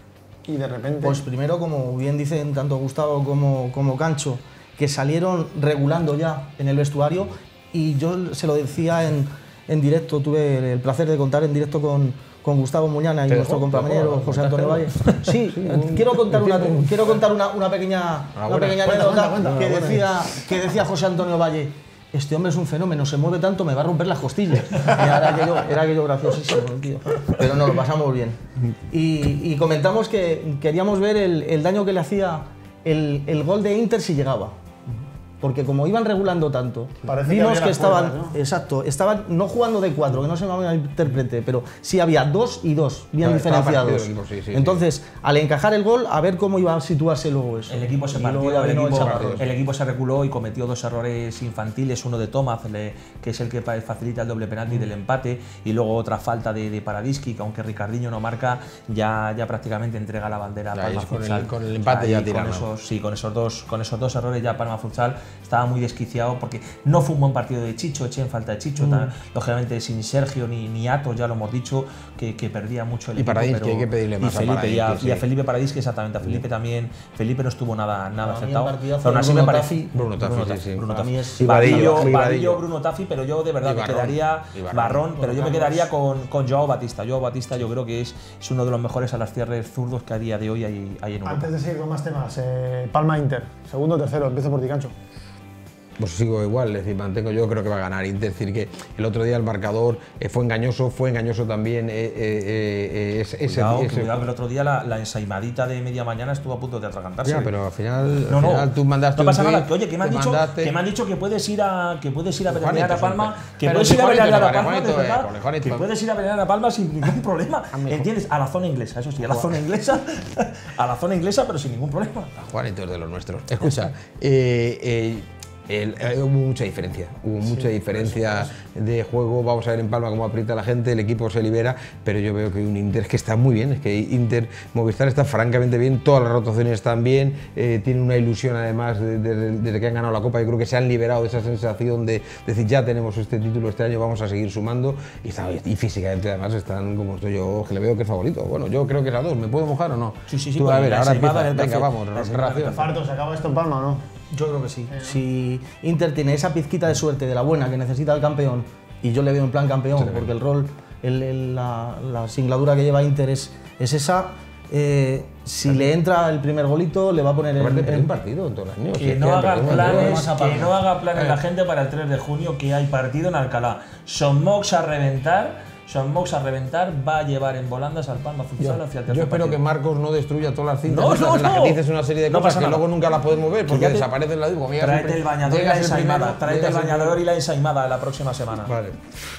y de repente... Pues primero, como bien dicen tanto Gustavo como, como Cancho, que salieron regulando ya en el vestuario y yo se lo decía en, en directo, tuve el placer de contar en directo con, con Gustavo Muñana y nuestro compañero José Antonio Valle. Sí, sí quiero contar una, quiero contar una, una pequeña, una pequeña anécdota que decía, que decía José Antonio Valle. Este hombre es un fenómeno, se mueve tanto, me va a romper las costillas. Y era aquello, era aquello graciosísimo, tío. Pero no, lo pasamos bien. Y, y comentamos que queríamos ver el, el daño que le hacía el, el gol de Inter si llegaba. Porque como iban regulando tanto, Parece vimos que, que estaban, cuerdas, ¿no? exacto, estaban no jugando de cuatro, que no se me malinterprete, pero sí había dos y dos, bien claro, diferenciados. Equipo, sí, sí, Entonces, sí. al encajar el gol, a ver cómo iba a situarse luego eso. El equipo se partió, el equipo, el equipo se reculó y cometió dos errores infantiles, uno de Tomás, que es el que facilita el doble penalti del empate, y luego otra falta de, de Paradischi, que aunque Ricardinho no marca, ya, ya prácticamente entrega la bandera a Palma con Futsal. El, con el empate ya tiraron. Sí, con esos, dos, con esos dos errores ya Palma Futsal estaba muy desquiciado porque no fue un buen partido de Chicho, eché en falta de Chicho, mm. tan, lógicamente sin Sergio ni, ni Atos, ya lo hemos dicho, que, que perdía mucho el y equipo. Paradischi, pero, hay que pedirle más y Felipe, a Paradischi, y, a, sí. y a Felipe Paradischi, exactamente, a Felipe sí. también, Felipe no estuvo nada, nada no, acertado. Pero aún así me parece Bruno Taffi, Bruno Taffi, sí, sí. Bruno Taffi. Es Vadillo, Vadillo, Bruno Taffi, pero yo de verdad me quedaría Barrón, pero yo me quedaría con, con Joao Batista. Joao Batista yo creo que es, es uno de los mejores a las cierres zurdos que a día de hoy hay, hay en Europa. Antes de seguir con más temas, eh, Palma Inter, segundo o tercero, empiezo por ti, Cancho. Pues sigo igual, es decir, mantengo, yo creo que va a ganar Inter, es decir, que el otro día el marcador eh, fue engañoso, fue engañoso también eh, eh, eh, ese, cuidado, ese, cuidado, que el otro día la, la ensaimadita de media mañana estuvo a punto de atragantarse. Ya, pero al final, no, al no, final tú mandaste no pasa un nada, tweet, que oye, que me han dicho mandaste... que me han dicho que puedes ir a que puedes ir a Juanito, veranear a Palma, que pero puedes sí, ir a Juanito, veranear a no, Palma, Juanito, de verdad, eh, Juanito. que puedes ir a veranear a Palma sin ningún problema, ¿entiendes? A la zona inglesa, eso sí, a la zona inglesa, a la zona inglesa, pero sin ningún problema. Juanito es de los nuestros. Escucha, eh, eh, El, eh, hubo mucha diferencia, hubo mucha sí, diferencia eso, eso. de juego. Vamos a ver en Palma cómo aprieta la gente, el equipo se libera, pero yo veo que hay un Inter que está muy bien, es que Inter Movistar está francamente bien, todas las rotaciones están bien, eh, tiene una ilusión además de, de, de, desde que han ganado la Copa. Yo creo que se han liberado de esa sensación de, de decir ya tenemos este título este año, vamos a seguir sumando, y, está, y físicamente además están como estoy yo, que le veo que es favorito. Bueno, yo creo que es a dos, ¿me puedo mojar o no? Sí, sí, sí. Tú, a ver, ahora empieza, venga, tercer, vamos, ración. Farto, ¿se acaba esto en Palma o no? Yo creo que sí. Eh, si Inter tiene esa pizquita de suerte de la buena que necesita el campeón, y yo le veo en plan campeón, sí, porque el rol, el, el, la, la singladura que lleva Inter es, es esa, eh, si sí. le entra el primer golito, le va a poner en, el, el partido en todo el año. Que, sí, no, haga planes, que no haga planes eh. la gente para el tres de junio, que hay partido en Alcalá. Son Mox a reventar. Son Mox a reventar, va a llevar en volandas al Palma Futsal hacia el tercer Yo espero partido. que Marcos no destruya todas las cintas no, esas no, en las no. que dices una serie de no cosas que nada. luego nunca las podemos ver porque te... desaparecen las digo. Tráete el bañador y la ensaimada, tráete el bañador y la ensaimada la próxima semana. Vale.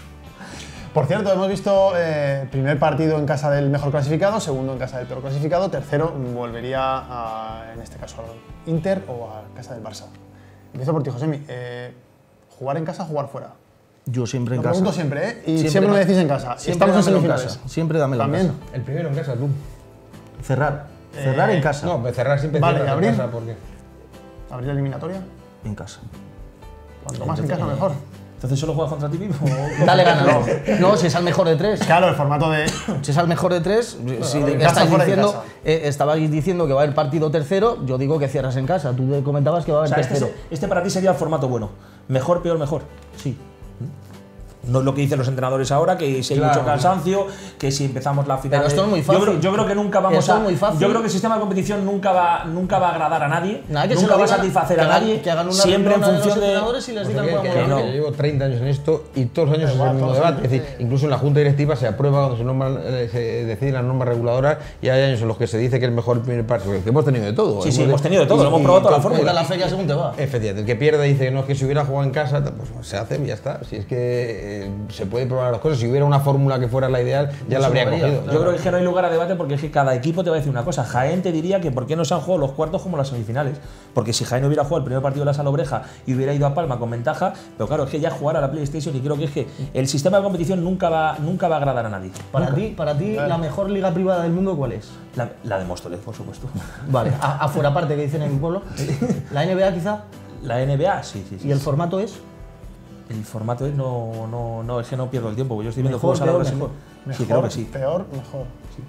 Por cierto, hemos visto eh, primer partido en casa del mejor clasificado, segundo en casa del peor clasificado, tercero volvería a, en este caso al Inter o a casa del Barça. Empiezo por ti, Josemi. Eh, ¿Jugar en casa o jugar fuera? Yo siempre en Lo casa. pregunto siempre, ¿eh? Y siempre, siempre me decís en casa. Siempre Estamos en semifinales. En casa. Siempre dámelo ¿También? en casa. El primero en casa, tú. Cerrar. Cerrar Eh, en casa. No, pues cerrar siempre vale, cierras abrir. en casa, ¿por qué? ¿Abrir la eliminatoria? En casa. Cuanto más en casa, mejor. Entonces solo juegas contra ti mismo. Dale gana, no. No, si es al mejor de tres. Claro, el formato de. Si es al mejor de tres, bueno, si en de, casa, estáis fuera de diciendo, casa. eh, estabais diciendo que va a haber partido tercero, yo digo que cierras en casa. Tú comentabas que va a haber O sea, este, tercero. este para ti sería el formato bueno. Mejor, peor, mejor. Sí. No es lo que dicen los entrenadores ahora, que si hay claro, mucho cansancio, que si empezamos la final. Pero esto es muy fácil. Yo creo, yo creo que nunca vamos esto a. Es muy fácil. Yo creo que el sistema de competición nunca va, nunca va a agradar a nadie. Nada, que nunca se lo va a digan, satisfacer que a nadie. Que hagan una siempre en función de. de. Los y les digan que, cómo que, vamos. no. Yo llevo treinta años en esto y todos los años Igual, es el mismo todos debate. años, Es decir, sí. incluso en la Junta Directiva se aprueba cuando se, nombran, eh, se deciden las normas reguladoras y hay años en los que se dice que es mejor el primer partido. Que hemos tenido de todo. Sí, sí, hemos tenido de todo, lo hemos probado toda la fórmula. La feria según te va. Efectivamente, el que pierde dice no, es que si hubiera jugado en casa, pues se hace y ya está. Si es que eh, se puede probar las cosas, si hubiera una fórmula que fuera la ideal, ya la habría cogido. Yo creo que no hay lugar a debate porque es que cada equipo te va a decir una cosa. Jaén te diría que por qué no se han jugado los cuartos como las semifinales. Porque si Jaén hubiera jugado el primer partido de la Salobreja y hubiera ido a Palma con ventaja, pero claro, es que ya jugar a la PlayStation y creo que es que el sistema de competición nunca va, nunca va a agradar a nadie. Para Nunca. ti, para ti Claro. la mejor liga privada del mundo, ¿cuál es? La, la de Móstoles, por supuesto. Vale, a- afuera parte que dicen en mi pueblo. La N B A quizá. La N B A, sí, sí, sí. ¿Y el formato es? El formato es no, no, no, es que no pierdo el tiempo, porque yo estoy viendo Mejor, juegos a la peor, hora mejor. Sí, creo que sí. Peor, mejor.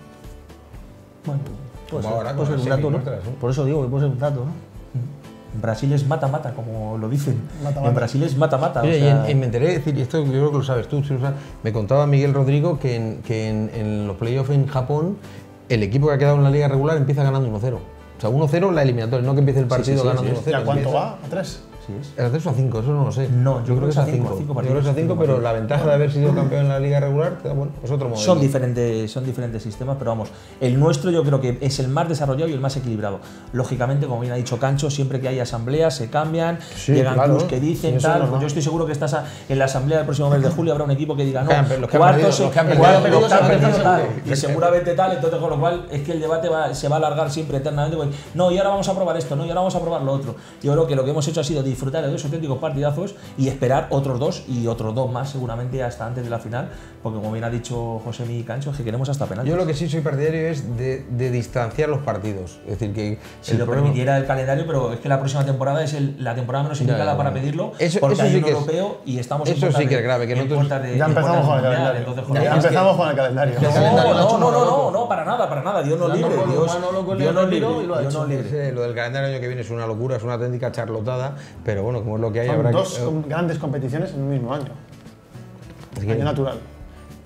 Bueno, puede Como ser, ahora, puede con ser las un dato, ¿no? semifinales, ¿no? Por eso digo que puede ser un dato, ¿no? En Brasil es mata-mata, como lo dicen. Mata-mata. En Brasil es mata-mata. o Oye, y sea, en- y me enteré, decir, y esto yo creo que lo sabes tú, Silvia, me contaba Miguel Rodrigo que en, que en, en los playoffs en Japón el equipo que ha quedado en la liga regular empieza ganando uno cero. O sea, uno cero la eliminatoria, no que empiece el partido sí, sí, ganando sí. uno ¿Y cero. a cuánto empieza- va? ¿A tres? sí es. ¿El acceso a cinco? Eso no lo sé. No, yo creo que es a cinco. cinco Yo creo que es a cinco, partidos, pero cinco la ventaja de haber sido campeón en la liga regular te da, bueno, es otro modelo. Son diferentes, son diferentes sistemas, pero vamos, el nuestro yo creo que es el más desarrollado y el más equilibrado. Lógicamente, como bien ha dicho Cancho, siempre que hay asambleas se cambian, Sí, llegan claro. clubs que dicen Sí, eso es tal. normal. Yo estoy seguro que estás a- en la asamblea del próximo mes de julio habrá un equipo que diga no, que han- los que han cuartos, perdido, los que han eh, perdido, cuartos, los los que han que han perdido perdido seguro. tal, y seguramente tal, entonces con lo cual es que el debate va- se va a alargar siempre eternamente. Pues, no, y ahora vamos a probar esto, no, y ahora vamos a probar lo otro. Yo creo que lo que hemos hecho ha sido disfrutar de dos auténticos partidazos y esperar otros dos y otros dos más seguramente hasta antes de la final, porque como bien ha dicho José Mi Cancho, es que queremos hasta penaltis. Yo lo que sí soy partidario es de, de distanciar los partidos. Es decir, que Si el lo problema- permitiera el calendario, pero es que la próxima temporada es el- la temporada menos indicada Ya, ya, para ya. pedirlo, Eso- porque eso hay sí un que es- europeo y estamos en eso puertas sí que de- es grave, que en nosotros- puertas de- Ya en empezamos puertas con el del Mundial, calendario. entonces, Ya joder, es que- empezamos con el calendario. El calendario lo ha No, hecho no, no, Mano no, Loco. no, para nada, para nada. Dios nos Mano libre, Loco, Dios, Mano Loco le Dios nos dio libre, tiro y lo ha Dios hecho. nos libre. Ese- lo del calendario año que viene es una locura, es una auténtica charlotada, pero bueno, como es lo que hay, Son habrá dos que... com- grandes competiciones en un mismo año. Es que- Año natural.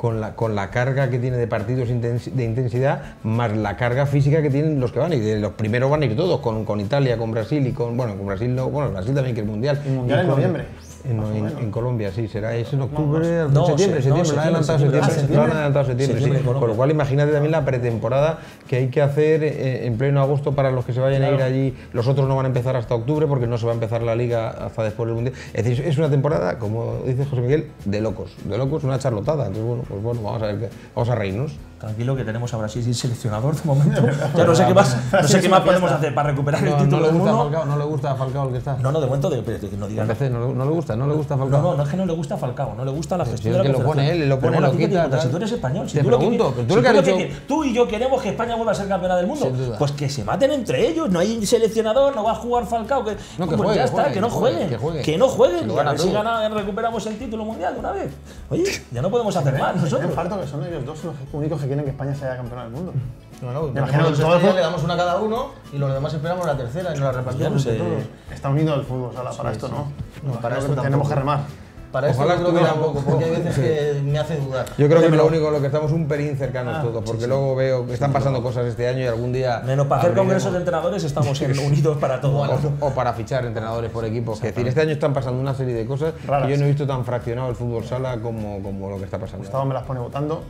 con la, con la carga que tiene de partidos de intensidad, más la carga física que tienen los que van, y de los primeros van a ir todos, con, con Italia, con Brasil y con, bueno, con Brasil no, bueno, Brasil también, que es mundial. ¿Y mundial en noviembre? En, en, en Colombia, sí, será es en octubre, no, septiembre, no, septiembre, no, lo han adelantado septiembre, septiembre, lo han adelantado septiembre, septiembre, sí. sí. Con lo cual imagínate también la pretemporada que hay que hacer eh, en pleno agosto para los que se vayan claro. a ir allí. Los otros no van a empezar hasta octubre porque no se va a empezar la liga hasta después del mundial. Es decir, es una temporada, como dice José Miguel, de locos, de locos, una charlotada. Entonces, bueno, pues bueno, vamos a ver, vamos a reírnos. Tranquilo, que tenemos a Brasil sin seleccionador de momento. Ya no sé qué más, no sé qué más podemos hacer para recuperar el No, título no le del gusta a mundo. Falcao, no le gusta a Falcao el que está. No, no, de momento, de, de, de, que no digan. Empecé, no, no le gusta, no le gusta a Falcao. No, no, no es que no le gusta a Falcao, no le gusta la gestión es de la que lo pone Confederación. él, lo pone, Pero bueno, lo ¿a ti qué te quita, importa? tal. Si tú eres español, si Te tú lo que pregunto, quieres- pero tú si lo que has lo dicho- quieres- tú y yo queremos que España vuelva a ser campeona del mundo, Sin duda. pues que se maten entre ellos, no hay seleccionador, no va a jugar Falcao, que, No, que pues juegue, ya que está, juegue, que no que juegue, jueguen, que juegue. que no jueguen, Que lo y a gana ver si todo. gana- recuperamos el título mundial de una vez. Oye, ya no podemos hacer más Tienen nosotros. farto que son ellos dos los únicos que quieren que España sea campeona del mundo. Bueno, Me imagino imagino que que todo el- le damos una a cada uno y los demás esperamos la tercera y nos la Ya no repartimos sé. entre todos. Está unido el fútbol, Sala, para esto, ¿no? No, Imagino para que esto tenemos tampoco. que remar. Para esto Ojalá yo creo que estuviera- tampoco, porque hay veces que me hace dudar. Yo creo que es pero- lo único lo que estamos un pelín cercanos todos, porque luego veo que están pasando cosas este año y algún día. Menos para hacer abriremos- congresos de entrenadores estamos en- unidos para todo. O, o para fichar entrenadores por equipos. Es decir, este año están pasando una serie de cosas Raras. que yo no he visto tan fraccionado el fútbol sala como, como lo que está pasando. Gustavo me las pone votando.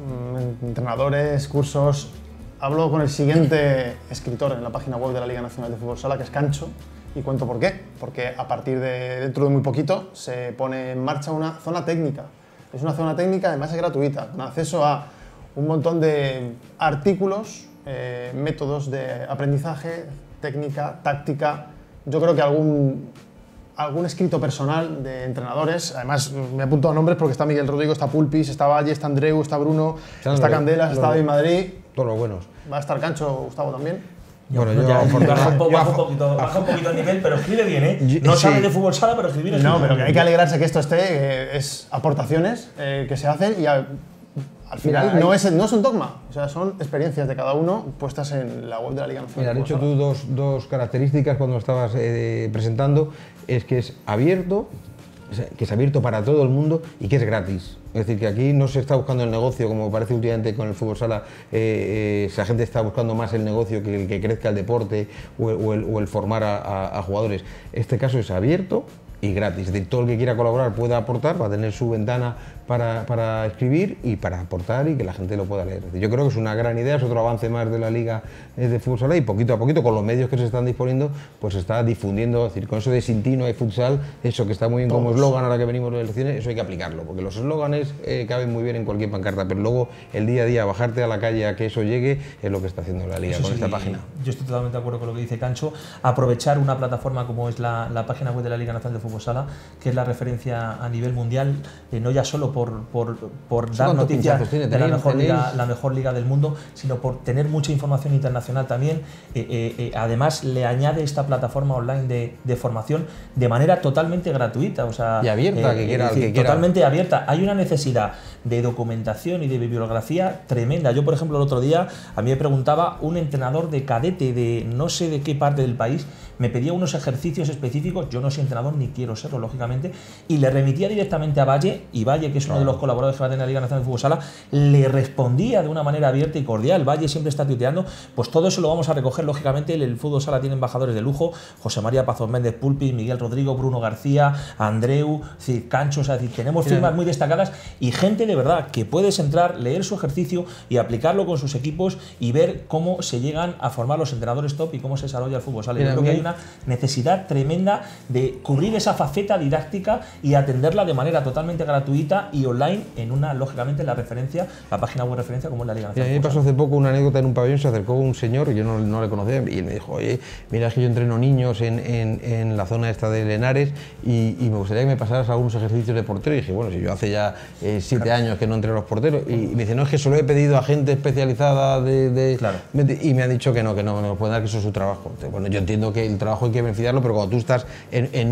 Mm, Entrenadores, cursos. Hablo con el siguiente escritor en la página web de la Liga Nacional de Fútbol Sala, que es Cancho, y cuento por qué. Porque a partir de dentro de muy poquito se pone en marcha una zona técnica. Es una zona técnica, además es gratuita, con acceso a un montón de artículos, eh, métodos de aprendizaje, técnica, táctica. Yo creo que algún algún escrito personal de entrenadores, además me apunto a nombres porque está Miguel Rodrigo, está Pulpis, está Valle, está Andreu, está Bruno, Están está los- Candelas, está los- David Madrid, Todos los buenos. va a estar Cancho, Gustavo también. Bueno, yo, Ya, afortunadamente- baja un, poco, yo baja un afo- poquito, baja un poquito el nivel, pero escribe bien, ¿eh? Yo- No sí. sabe de fútbol sala, pero escribir es No, muy pero que bien. hay que alegrarse que esto esté, eh, es aportaciones eh, que se hacen y al, al final Mira, hay- no, es, no es un dogma, o sea, son experiencias de cada uno puestas en la web de la Liga Nacional. Mira, has de dicho Fútbol tú dos, dos características cuando estabas eh, presentando, es que es abierto, o sea, que es abierto para todo el mundo y que es gratis. Es decir, que aquí no se está buscando el negocio, como parece últimamente con el fútbol sala, eh, eh, esa gente está buscando más el negocio que el que crezca el deporte o el, o el- o el formar a, a- a jugadores. Este caso es abierto y gratis, es decir, todo el que quiera colaborar puede aportar, va a tener su ventana para, para escribir y para aportar y que la gente lo pueda leer. Es decir, yo creo que es una gran idea, es otro avance más de la Liga eh, de Fútbol Sala y poquito a poquito, con los medios que se están disponiendo, pues se está difundiendo, es decir, con eso de sin ti no hay futsal, eso que está muy bien como eslogan ahora que venimos de elecciones, eso hay que aplicarlo, porque los eslóganes eh, caben muy bien en cualquier pancarta, pero luego el día a día, bajarte a la calle a que eso llegue, es lo que está haciendo la Liga Eso con sí, esta página. Yo estoy totalmente de acuerdo con lo que dice Cancho. Aprovechar una plataforma como es la, la página web de la Liga Nacional de Fútbol Sala, que es la referencia a nivel mundial, eh, no ya solo por, por, por dar ¿Cuántos noticias pinchazos tiene? de la Tenéis- mejor, liga, tenéis- la mejor liga del mundo, sino por tener mucha información internacional también. Eh, eh, eh, además, le añade esta plataforma online de, de formación de manera totalmente gratuita. O sea, Y abierta, que quiera- es decir, que quiera. totalmente abierta. Hay una necesidad de documentación y de bibliografía tremenda. Yo, por ejemplo, el otro día a mí me preguntaba un entrenador de cadete de no sé de qué parte del país, me pedía unos ejercicios específicos, yo no soy entrenador ni quiero serlo, lógicamente, y le remitía directamente a Valle, y Valle, que es uno de los colaboradores que va a tener la Liga Nacional de Fútbol Sala, le respondía de una manera abierta y cordial. Valle siempre está tuiteando, pues todo eso lo vamos a recoger, lógicamente. El, el Fútbol Sala tiene embajadores de lujo, José María Pazos Méndez Pulpi, Miguel Rodrigo, Bruno García, Andreu, es decir, Cancho, o sea, es decir, tenemos firmas muy destacadas y gente de verdad que puedes entrar, leer su ejercicio y aplicarlo con sus equipos y ver cómo se llegan a formar los entrenadores top y cómo se desarrolla el fútbol sala. Yo Mira, creo que hay Miguel, una necesidad tremenda de cubrir esa faceta didáctica y atenderla de manera totalmente gratuita y online en una, lógicamente, la referencia, la página web referencia como es la Liga Y a mí Nacional. me pasó hace poco una anécdota en un pabellón, se acercó un señor, yo no, no le conocía, y él me dijo, oye, mira, es que yo entreno niños en, en, en la zona esta de Lenares y, y me gustaría que me pasaras algunos ejercicios de portero. Y dije, bueno, si yo hace ya eh, siete años que no entreno a los porteros. Y, y me dice, no, es que solo he pedido a gente especializada de... de- Claro. Y me han dicho que no, que no, no me pueden dar, que eso es su trabajo. Bueno, yo entiendo que el trabajo hay que beneficiarlo, pero cuando tú estás en, en, una, en una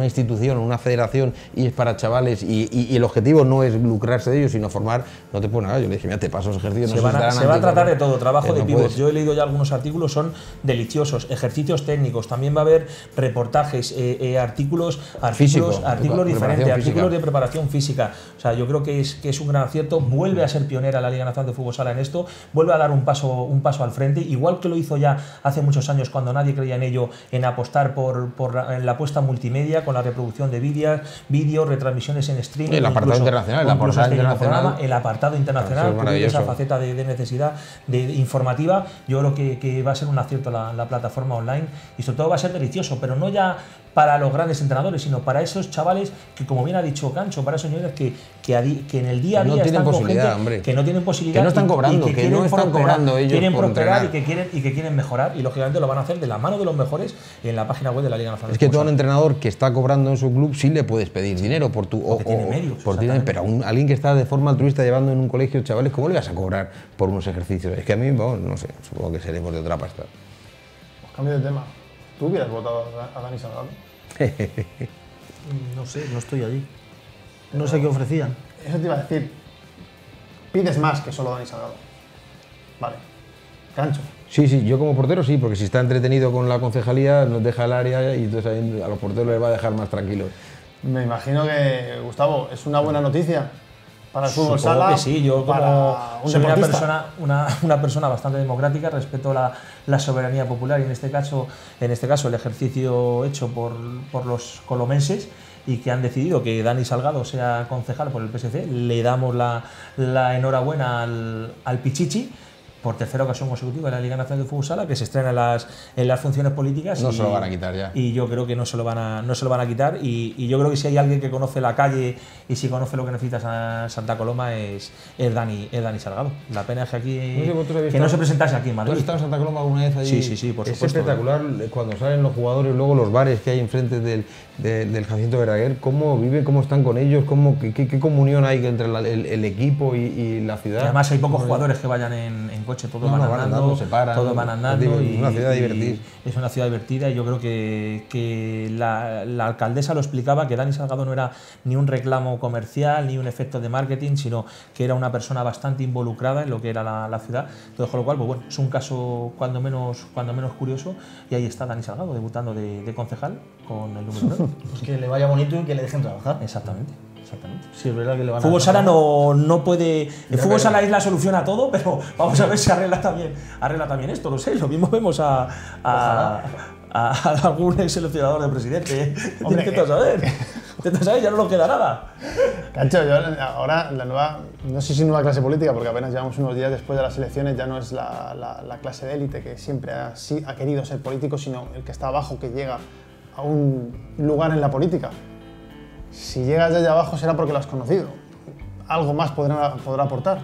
una institución, una federación y es para chavales y, y, y el objetivo no es lucrarse de ellos, sino formar, no te puedo nada. Yo le dije, mira, te paso esos ejercicios. Se, no van a, se va a tratar de todo, trabajo eh, de no pivot. puedes. Yo he leído ya algunos artículos, son deliciosos, ejercicios técnicos, también va a haber reportajes, eh, eh, artículos, artículos, Físico, artículos diferentes, física. artículos de preparación física. O sea, yo creo que es, que es un gran acierto, vuelve a ser pionera la Liga Nacional de Fútbol Sala en esto, vuelve a dar un paso, un paso al frente, igual que lo hizo ya hace muchos años cuando nadie creía en ello, en apostar por, por la, en la apuesta multimedia con la reproducción de vídeos, vídeos, retransmisiones en streaming. El apartado incluso, internacional, el apartado este internacional. Programa, el apartado internacional, Eso es esa faceta de, de necesidad de, de informativa. Yo creo que, que va a ser un acierto la, la plataforma online y sobre todo va a ser delicioso, pero no ya para los grandes entrenadores, sino para esos chavales que, como bien ha dicho Cancho, para esos señores que, que, a di, que en el día a día no están tienen con posibilidad, gente hombre. que no tienen posibilidad, que no están cobrando, y, y que, que no están prosperar, cobrando ellos quieren por prosperar y entrenar. que quieren y que quieren mejorar, y lógicamente lo van a hacer de la mano de los mejores en la página web de la Liga Nacional. Es que tú a un entrenador que está cobrando en su club sí le puedes pedir dinero por tu o, Porque tiene o- medios, por ti, pero a un, alguien que está de forma altruista llevando en un colegio chavales, ¿cómo le vas a cobrar por unos ejercicios? Es que a mí, bueno, no sé, supongo que seremos de otra pasta. Pues cambio de tema. ¿Tú hubieras votado a Dani Salgado? No sé, no estoy allí. No sé qué ofrecían. Eso te iba a decir. Pides más que solo Dani Salgado. Vale. Cancho. Sí, sí, yo como portero sí, porque si está entretenido con la concejalía nos deja el área y entonces ahí a los porteros les va a dejar más tranquilos. Me imagino que, Gustavo, es una buena noticia para el fútbol Supongo sala. que sí, yo para como un soy una deportista. persona, una, una persona bastante democrática, respeto la, la soberanía popular y en este caso, en este caso el ejercicio hecho por, por los colomenses y que han decidido que Dani Salgado sea concejal por el P S C, le damos la, la enhorabuena al, al Pichichi por tercera ocasión consecutiva en la Liga Nacional de Fútbol Sala, que se estrena en las, en las funciones políticas. No y, se lo van a quitar ya. Y yo creo que no se lo van a, no se lo van a quitar. Y, y yo creo que si hay alguien que conoce la calle y si conoce lo que necesita Sa- Santa Coloma es, es, Dani, es Dani Salgado. La pena es que aquí No sé, vosotros habéis que no estado- se presentase aquí en ¿Tú Madrid. has estado en Santa Coloma alguna vez allí? Sí, sí, sí, por es supuesto. espectacular cuando salen los jugadores, luego los bares que hay enfrente del, de- del Jacinto Verdaguer, cómo viven, cómo están con ellos, cómo, qué, qué- qué comunión hay entre la- el, el equipo y, y la ciudad. Y además hay pocos jugadores que vayan en, en coche, todos No, van no, van andando, andando, se paran. todos van andando. Es y, una ciudad y divertida. Es una ciudad divertida y yo creo que, que la, la alcaldesa lo explicaba, que Dani Salgado no era ni un reclamo comercial ni un efecto de marketing, sino que era una persona bastante involucrada en lo que era la, la ciudad. Entonces, con lo cual, pues bueno, es un caso cuando menos, cuando menos curioso y ahí está Dani Salgado debutando de, de concejal con el número nueve. Pues que le vaya bonito y que le dejen trabajar. Exactamente. Exactamente. Sí, es verdad que le van a Fútbol dejar sala trabajar. no, no puede. El Ya fútbol veremos. sala es la solución a todo, pero vamos a ver si arregla también, arregla también esto. No sé, lo mismo vemos a, a, a, a algún ex seleccionador de presidente. Hombre, Intenta saber. Intenta saber, ya no nos queda nada. Cancho, yo ahora la nueva, no sé si nueva clase política, porque apenas llevamos unos días después de las elecciones, ya no es la, la- la clase de élite que siempre ha, sí, ha querido ser político, sino el que está abajo, que llega a un lugar en la política. Si llegas desde abajo será porque lo has conocido. Algo más podrá, podrá aportar.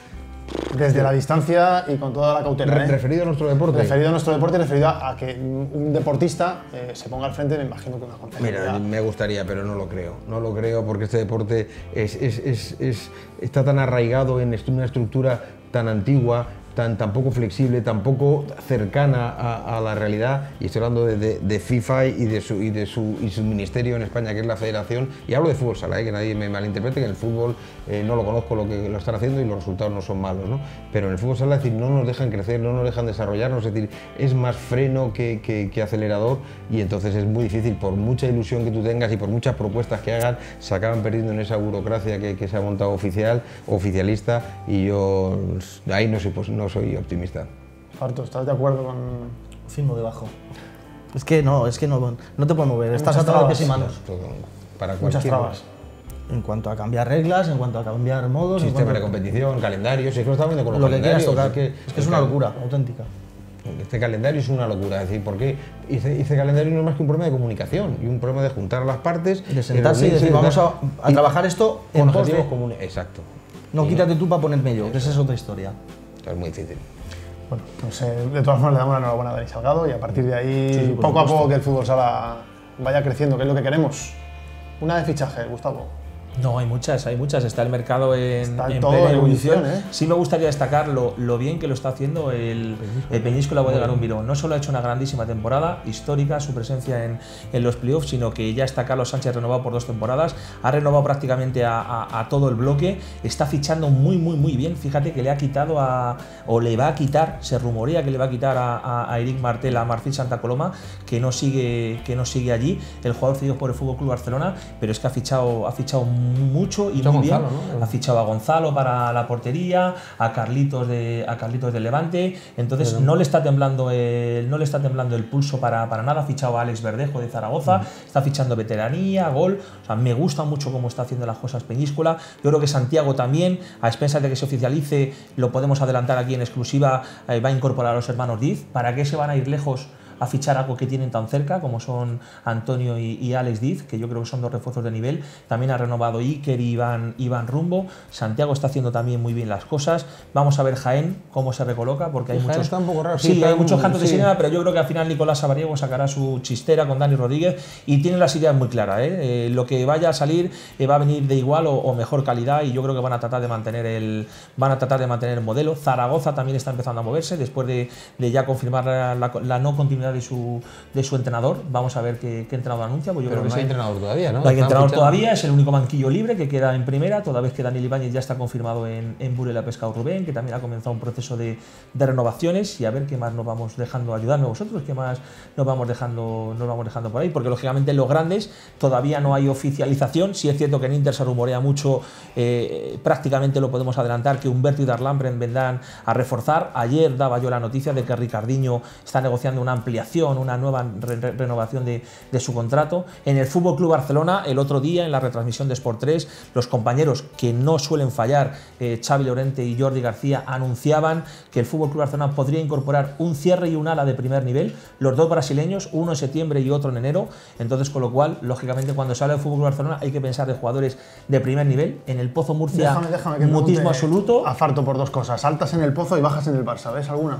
Desde la distancia y con toda la cautela. Re- ¿eh? referido a nuestro deporte. Referido a nuestro deporte, referido a, a que un deportista eh, se ponga al frente, me imagino que una concejalía. Mira, me gustaría, pero no lo creo. No lo creo porque este deporte es, es- es- es- está tan arraigado en est- una estructura tan antigua, tan, tan poco flexible, tan poco cercana a, a la realidad. Y estoy hablando de, de- de FIFA y de, su, y, de su, y su ministerio en España, que es la Federación. Y hablo de fútbol sala, ¿eh? Que nadie me malinterprete, que en el fútbol eh, no lo conozco lo que lo están haciendo y los resultados no son malos, ¿no? Pero en el fútbol sala, es decir, no nos dejan crecer, no nos dejan desarrollarnos, es decir, es más freno que, que- que acelerador y entonces es muy difícil, por mucha ilusión que tú tengas y por muchas propuestas que hagan, se acaban perdiendo en esa burocracia que, que se ha montado oficial, oficialista y yo ahí no soy, pues, no soy optimista. Farto, ¿estás de acuerdo con...? Firmo debajo. Es que no, es que no, no te puedes mover. Estás muchas atado de trabas. pies y manos. Todo, para Muchas cualquier trabas. En cuanto a cambiar reglas, en cuanto a cambiar modos, en sistema de cuanto competición, calendarios, es que lo estamos viendo con los lo que quieras calendarios. tocar. es que, Es que es una locura, auténtica. Este calendario es una locura, es decir, porque hice, hice calendario no es más que un problema de comunicación y un problema de juntar a las partes, De sentarse y reunirse, decir, vamos a, dar- a y- trabajar esto en con pos objetivos de- comunes. Exacto. No Y quítate tú para ponerme yo, que esa es otra historia. Es muy difícil. Bueno, pues eh, de todas formas le damos la enhorabuena a Dani Salgado y a partir de ahí, Sí, sí, por poco a supuesto. poco, que el fútbol sala vaya creciendo, que es lo que queremos. Una de fichaje, Gustavo. No, hay muchas, hay muchas. Está el mercado en, está en todo plena en evolución. evolución, ¿eh? Sí me gustaría destacar lo, lo bien que lo está haciendo el, el Peñíscola Bodega Número. No solo ha hecho una grandísima temporada, histórica, su presencia en, en los playoffs, sino que ya está Carlos Sánchez renovado por dos temporadas, ha renovado prácticamente a, a, a todo el bloque, está fichando muy, muy, muy bien. Fíjate que le ha quitado a, o le va a quitar, se rumorea que le va a quitar a, a, a Eric Martel, a Marfil Santa Coloma, que no sigue, que no sigue allí, el jugador cedido por el Fútbol Club Barcelona, pero es que ha fichado, ha fichado mucho y muy bien. Gonzalo, ¿no? Ha fichado a Gonzalo para la portería, a Carlitos de, a Carlitos de Levante, entonces pero no le está temblando el, no le está temblando el pulso para, para nada. Ha fichado a Alex Verdejo de Zaragoza, mm. está fichando veteranía, gol, o sea, me gusta mucho cómo está haciendo las cosas Peñíscola. Yo creo que Santiago también, a expensas de que se oficialice, lo podemos adelantar aquí en exclusiva, eh, va a incorporar a los hermanos Diz. ¿Para qué se van a ir lejos a fichar algo que tienen tan cerca como son Antonio y, y Alex Diz, que yo creo que son dos refuerzos de nivel? También ha renovado Iker y Iván, Iván Rumbo. Santiago está haciendo también muy bien las cosas. Vamos a ver Jaén cómo se recoloca, porque hay Jaén muchos, está un poco raro. sí, sí, hay muchos cantos sí. de sirena, pero yo creo que al final Nicolás Sabariego sacará su chistera con Dani Rodríguez y tiene las ideas muy claras, ¿eh? Eh, lo que vaya a salir eh, va a venir de igual o, o mejor calidad, y yo creo que van a tratar de mantener el van a tratar de mantener el modelo. Zaragoza también está empezando a moverse después de, de ya confirmar la, la, la no continuidad de su de su entrenador. Vamos a ver qué, qué entrenador anuncia. Pues yo pero creo que no hay sí. entrenador todavía, ¿no? No hay Están entrenador fichando. todavía, es el único banquillo libre que queda en primera, toda vez que Daniel Ibáñez ya está confirmado en, en Burela Pescado Rubén, que también ha comenzado un proceso de, de renovaciones, y a ver qué más nos vamos dejando, ayudarnos vosotros, qué más nos vamos dejando, nos vamos dejando por ahí, porque lógicamente en los grandes todavía no hay oficialización. Sí es cierto que en Inter se rumorea mucho, eh, prácticamente lo podemos adelantar, que Humberto y Darlan vendrán a reforzar. Ayer daba yo la noticia de que Ricardiño está negociando una ampliación, una nueva re re renovación De, de su contrato. En el Fútbol Club Barcelona, el otro día en la retransmisión de Sport tres, los compañeros que no suelen fallar, eh, Xavi Lorente y Jordi García, anunciaban que el Fútbol Club Barcelona podría incorporar un cierre y un ala de primer nivel, los dos brasileños, uno en septiembre y otro en enero. Entonces, con lo cual, lógicamente, cuando se habla del Fútbol Club Barcelona hay que pensar de jugadores de primer nivel. En el Pozo Murcia, déjame, déjame que mutismo absoluto. Afarto por dos cosas: altas en el Pozo y bajas en el Barça. ¿Ves alguna?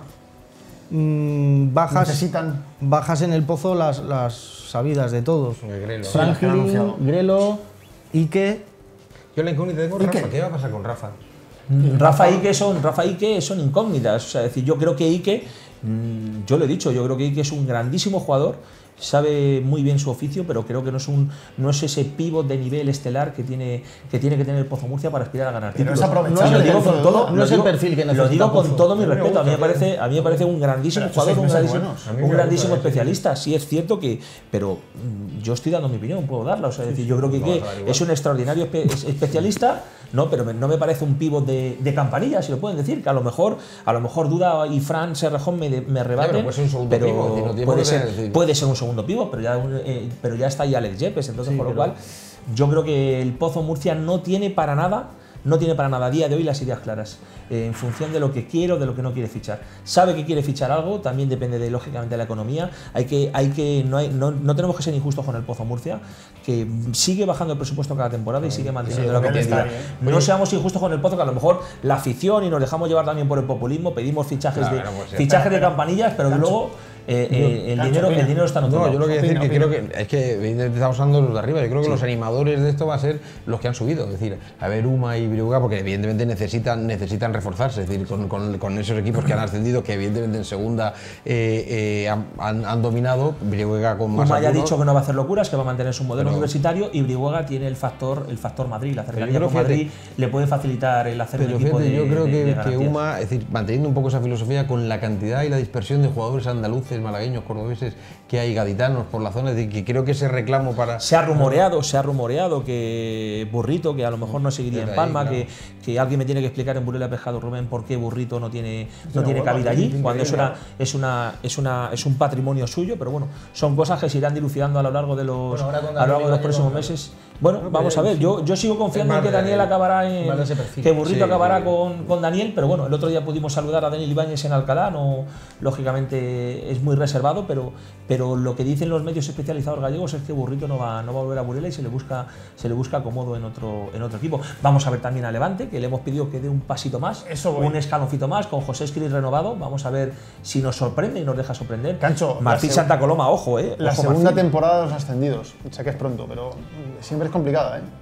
Mm, bajas, Necesitan. bajas en el Pozo las, las sabidas de todos. Grelo. Sí, las que han Franklin, anunciado. Grelo, Ike. Yo la incógnita tengo ¿Y Rafa. qué? ¿Qué va a pasar con Rafa? Rafa y Ike son, Rafa y Ike son incógnitas. O sea, es decir, yo creo que Ike, mmm, yo lo he dicho, yo creo que Ike es un grandísimo jugador, sabe muy bien su oficio, pero creo que no es un no es ese pívot de nivel estelar que tiene que tiene que tener el Pozo Murcia para aspirar a ganar Pero títulos. es aprovechar No, lo el digo centro con de todo, duda. No lo es el digo- perfil que Lo necesita digo con Pozo. todo mi A mí me respeto. A mí me gusta, parece a mí me parece un grandísimo Pero estos jugador, seis un meses grandísimo, buenos. A mí me un gusta grandísimo eso. especialista. Sí es cierto que, pero mm, yo estoy dando mi opinión, puedo darla. O sea, es decir, yo creo que, No, que vas a dar igual. es un extraordinario espe- es- especialista. No, pero me- no me parece un pívot de, de campanilla, si lo pueden decir, que a lo mejor, a lo mejor Duda y Fran Serrejón me, de- me rebaten, puede ser un segundo pero pívot, es decir, no tiene puede, por qué ser, decir. puede ser un segundo pívot, pero ya, eh, pero ya está ahí Alex Yepes, entonces Sí, por lo pero- cual yo creo que el Pozo Murcia no tiene para nada no tiene para nada a día de hoy las ideas claras, eh, en función de lo que quiere o de lo que no quiere fichar. Sabe que quiere fichar algo, también depende de, lógicamente, de la economía. Hay que, hay que, no, hay, no, no tenemos que ser injustos con el Pozo Murcia, que sigue bajando el presupuesto cada temporada y sigue manteniendo la también está competitividad. bien. No seamos injustos con el Pozo, que a lo mejor la afición, y nos dejamos llevar también por el populismo, pedimos fichajes Claro, de, pues ya fichajes está. de campanillas, pero luego eh, eh, el, Cancho, dinero, opina. el dinero está en otro No, lado. yo lo que decir Opina, que opina. creo que es que evidentemente estamos hablando de los de arriba. Yo creo que los animadores de esto va a ser los que han subido. Es decir, a ver, Uma y Briuga, porque evidentemente necesitan, necesitan reforzarse. Es decir, con, con, con esos equipos que han ascendido, que evidentemente en segunda eh, eh, han, han, han dominado. Briuga con más Uma ya ha apuros. dicho que no va a hacer locuras, que va a mantener su modelo Pero- universitario, y Brihuega tiene el factor, el factor Madrid. La cercanía Pero con yo creo, Madrid le puede facilitar el hacer Pero un equipo fíjate, de yo creo de- que, de que garantías. Uma, es decir, manteniendo un poco esa filosofía con la cantidad y la dispersión de jugadores andaluces, malagueños, cordobeses que hay, gaditanos por la zona, es decir, que creo que ese reclamo para... Se ha rumoreado, se ha rumoreado que Burrito, que a lo mejor no seguiría en Ahí, Palma, claro. que, que alguien me tiene que explicar en Burela Pescado Rubén por qué Burrito no tiene, no una tiene hueva, cabida es allí, increíble, cuando es una, claro. es, una, es, una, es un patrimonio suyo, pero bueno, son cosas que se irán dilucidando a lo largo de los, Bueno, ahora con a lo largo de Daniel los próximos Ibáñez, meses. Bueno, No, vamos a pero ver, yo, yo sigo confiando es en que más de- Daniel acabará más de en. ese perfil. Que Burrito Sí, acabará sí. con, con Daniel, pero bueno, el otro día pudimos saludar a Daniel Ibáñez en Alcalá, no, lógicamente es muy reservado, pero, pero lo que dicen los medios especializados gallegos es que Burrito no va, no va a volver a Burela y se le busca, se le busca acomodo en otro, en otro equipo. Vamos a ver también a Levante, que le hemos pedido que dé un pasito más, Eso voy. un escaloncito más, con José Escril renovado. Vamos a ver si nos sorprende y nos deja sorprender. Cancho, Martín la seg- Santa Coloma, ojo, eh. La ojo, segunda Martín. temporada de los ascendidos. Sé que es pronto, pero siempre es complicada, ¿eh?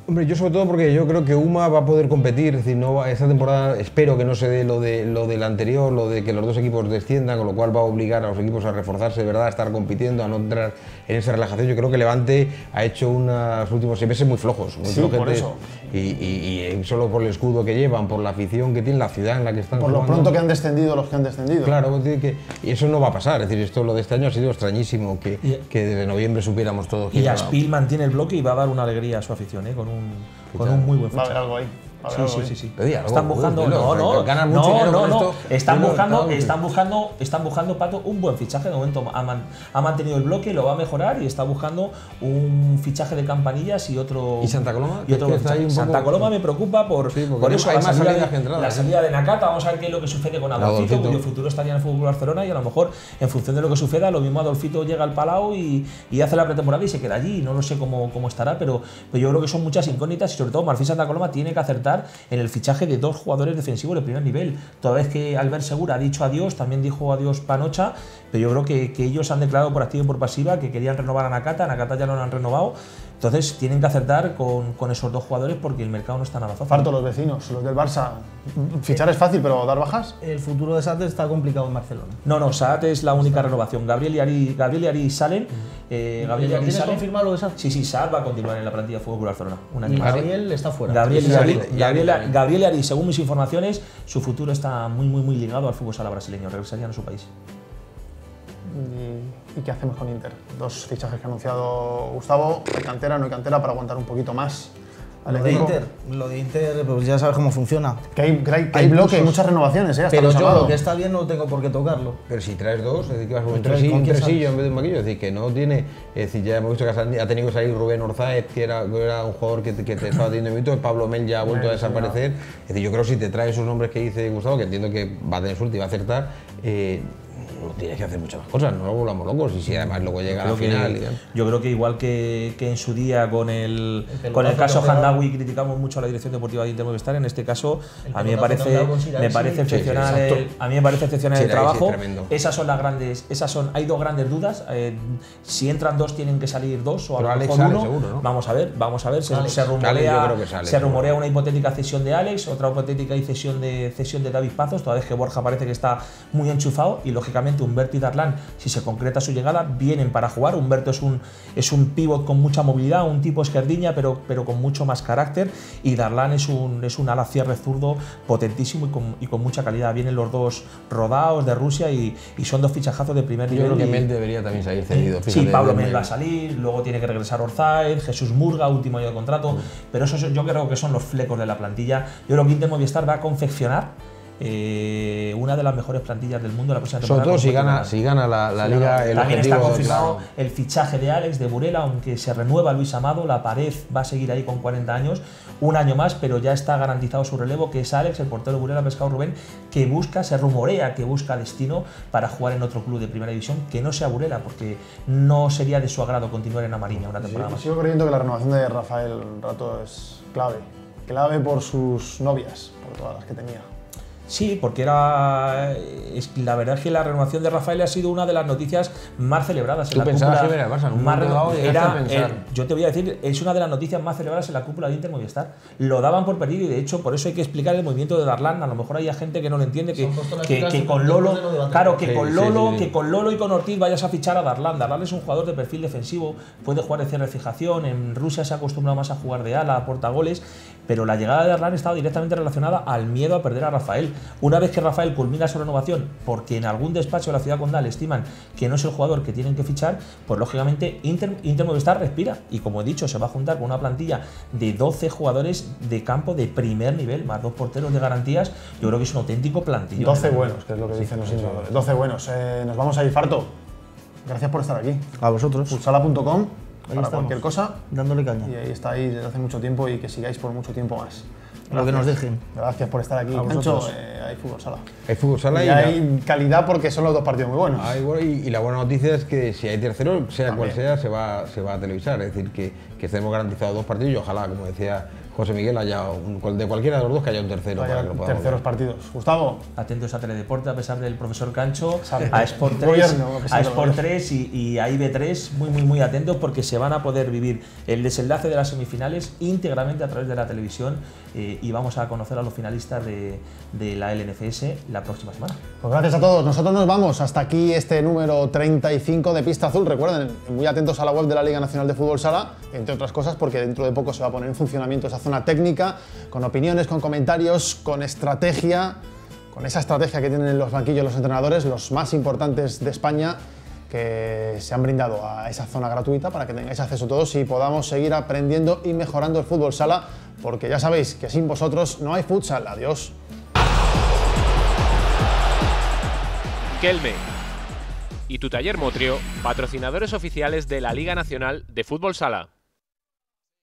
Hombre, yo sobre todo porque yo creo que Uma va a poder competir, es decir, no va, esta temporada espero que no se dé lo de lo del anterior, lo de que los dos equipos desciendan, con lo cual va a obligar a los equipos a reforzarse de verdad, a estar compitiendo, a no entrar en esa relajación. Yo creo que Levante ha hecho unos últimos seis meses muy flojos, muy sí, flojetes, por eso. Y, y, y solo por el escudo que llevan, por la afición que tiene, la ciudad en la que están Por lo jugando. pronto que han descendido los que han descendido. Claro, que, y eso no va a pasar, es decir, esto lo de este año ha sido extrañísimo, que, que desde noviembre supiéramos todos que Y iba a- Aspil mantiene el bloque y va a dar una alegría a su afición, ¿eh? con un, con un muy buen Va a fichaje. haber algo ahí. Va a haber Sí, algo sí, ahí. sí, sí. Pedí algo, Están buscando, dilo, no, no, ganan mucho no, dinero no, con no. esto. Están Dilo, buscando, estamos- están buscando, están buscando, Pato, un buen fichaje. De momento ha, man- ha mantenido el bloque, lo va a mejorar y está buscando un fichaje de Campanillas y otro. ¿Y Santa Coloma? Y otro Es que está fichaje. ahí un Santa poco- Coloma me preocupa por, Sí, porque por hay eso más la salida, salidas de, que entradas, la ¿eh? salida de Nakata. Vamos a ver qué es lo que sucede con Adolfito, Adolfito. cuyo futuro estaría en el Fútbol Barcelona y a lo mejor en función de lo que suceda, lo mismo Adolfito llega al Palau y, y hace la pretemporada y se queda allí. No lo sé cómo, cómo estará, pero, pero yo creo que son muchas incógnitas y sobre todo Marfil Santa Coloma tiene que acertar en el fichaje de dos jugadores defensivos de primer nivel. Toda vez que Albert Segura ha dicho adiós, también dijo adiós Panocha, pero yo creo que, que ellos han declarado por activa y por pasiva que querían renovar a Nakata, Nakata ya no lo han renovado, entonces tienen que acertar con, con esos dos jugadores porque el mercado no está nada fácil. Farto, los vecinos, los del Barça. Fichar es fácil, pero dar bajas. El futuro de Sater está complicado en Barcelona. No, no, Saad es la única renovación. Gabriel y Ari, Gabriel y Ari salen. Eh, Gabriel y ¿Lo Ari tienes salen. confirmado lo de Saad? Sí, sí, Saad va a continuar en la plantilla de Fútbol Club Barcelona. Un año Y más. Gabriel está fuera. Gabriel y Y Ari, Ari- y Ari Gabriel, también. Gabriel y Ari, según mis informaciones, su futuro está muy, muy, muy ligado al fútbol sala brasileño. Regresarían a su país. ¿Y, ¿Y qué hacemos con Inter? Dos fichajes que ha anunciado Gustavo. ¿Hay cantera, no hay cantera para aguantar un poquito más? al Lo de, equipo? Inter, lo de Inter, pues ya sabes cómo funciona. Que hay, que hay, que hay Hay bloque, hay muchos. muchas renovaciones, ¿eh? Hasta Pero los yo Amado. lo que está bien no tengo por qué tocarlo. Pero si traes dos, es decir, que vas con un, Entonces, tresillo, ¿con un quién tresillo en vez de un banquillo, es decir, que no tiene, es decir, ya hemos visto que ha tenido que salir Rubén Orzáez, que era, que era un jugador que te, que te estaba teniendo minutos, Pablo Mel ya ha vuelto a Mel, sí, desaparecer, es decir, yo creo que si te traes esos nombres que dice Gustavo, que entiendo que va a tener suerte y va a acertar, eh, no tienes que hacer muchas más cosas, no nos volvamos locos, y si además luego llega a la Creo final... que- y tal. yo creo que igual que, que en su día con el, El con el pelotazo caso que ha pegado. Handawi criticamos mucho a la dirección deportiva de Inter Movistar, en este caso El a mí me pelotazo que han parece, dado con Sirac, me sí. parece Sí, sí, excepcional exacto. el, a mí me parece excepcional el Sirac, sí, trabajo. tremendo. Esas son las grandes, esas son, hay dos grandes dudas. eh, si entran dos tienen que salir dos o a Pero lo Alex mejor sale uno. seguro, ¿no? Vamos a ver, vamos a ver. Se, Alex. se rumorea, Alex yo creo que sale, se seguro. rumorea una hipotética cesión de Alex, otra hipotética cesión de cesión de David Pazos, toda vez que Borja parece que está muy enchufado y lógicamente Humberto y Darlan, si se concreta su llegada, vienen para jugar. Humberto es un, es un pívot con mucha movilidad, un tipo esquerdiña, pero, pero con mucho más carácter, y Darlan es un, es un ala cierre zurdo potentísimo y con, y con mucha calidad. Vienen los dos rodados de Rusia y, y son dos fichajazos de primer Yo nivel. creo que y- Mel debería también salir cedido. Sí, fíjate, Pablo de- Mel va a salir, luego tiene que regresar Orzáez, Jesús Murga, último año de contrato, pero eso yo creo que son los flecos de la plantilla. Yo creo que Inter Movistar va a confeccionar eh, una de las mejores plantillas del mundo la próxima Sobre temporada. todo si con gana, Portugal. si gana la, la liga, el También está objetivo, confirmado claro. el fichaje de Alex de Burela, aunque se renueva Luis Amado, la pared va a seguir ahí con cuarenta años, un año más, pero ya está garantizado su relevo, que es Alex, el portero de Burela, Pescado Rubén, que busca, se rumorea que busca destino para jugar en otro club de primera división, que no sea Burela, porque no sería de su agrado continuar en Amariña una temporada Sí, más. sigo creyendo que la renovación de Rafael Rato es clave. Clave por sus novias, por todas las que tenía. Sí, porque era. Es, la verdad es que la renovación de Rafael ha sido una de las noticias más celebradas en Tú la pensabas cúpula. que era el Barça, en un más momento dado reno- llegaste era, a pensar. eh, yo te voy a decir, es una de las noticias más celebradas en la cúpula de Inter Movistar. Lo daban por perdido y de hecho por eso hay que explicar el movimiento de Darlan. A lo mejor hay gente que no lo entiende, que, Se han puesto las que, chicas que en con el Lolo, modelo de batalla. claro, que Sí, con sí, Lolo, sí, sí. que con Lolo y con Ortiz vayas a fichar a Darlan. Darlan es un jugador de perfil defensivo, puede jugar de cierre de fijación. En Rusia se ha acostumbrado más a jugar de ala, a portagoles, pero la llegada de Darlan estaba directamente relacionada al miedo a perder a Rafael. Una vez que Rafael culmina su renovación, porque en algún despacho de la ciudad condal estiman que no es el jugador que tienen que fichar, pues lógicamente Inter, Inter Movistar respira y, como he dicho, se va a juntar con una plantilla de doce jugadores de campo de primer nivel, más dos porteros de garantías. Yo creo que es un auténtico plantillón. doce buenos, que es lo que dicen los indicadores. doce buenos. Eh, nos vamos a ir, Farto. Gracias por estar aquí. A vosotros. Futsala punto com para estamos. cualquier cosa. Dándole caña. Y ahí está ahí desde hace mucho tiempo y que sigáis por mucho tiempo más. Lo que nos dejen. Gracias por estar aquí, A Cancho. vosotros. Eh, hay fútbol sala. Hay fútbol sala Y y, la- hay calidad porque son los dos partidos muy buenos. hay- bueno, y, y la buena noticia es que si hay tercero, sea También. cual sea, se va, se va a televisar. Es decir, que, que tenemos garantizados dos partidos y ojalá, como decía José Miguel haya un, de cualquiera de los dos que haya un tercero. Vaya, para que lo podamos terceros ver. partidos. Gustavo. Atentos a Teledeporte, a pesar del profesor Cancho, Sabe. a Sport tres, Gobierno, a pesar a del Sport gobierno. tres y, y a I B tres, muy, muy, muy atentos porque se van a poder vivir el desenlace de las semifinales íntegramente a través de la televisión eh, y vamos a conocer a los finalistas de, de la L N C S la próxima semana. Pues gracias a todos. Nosotros nos vamos. Hasta aquí este número treinta y cinco de Pista Azul. Recuerden, muy atentos a la web de la Liga Nacional de Fútbol Sala, entre otras cosas porque dentro de poco se va a poner en funcionamiento esa zona técnica, con opiniones, con comentarios, con estrategia, con esa estrategia que tienen en los banquillos los entrenadores, los más importantes de España, que se han brindado a esa zona gratuita para que tengáis acceso todos y podamos seguir aprendiendo y mejorando el fútbol sala, porque ya sabéis que sin vosotros no hay futsal. Adiós. Kelme y tu taller Motrio, patrocinadores oficiales de la Liga Nacional de Fútbol Sala.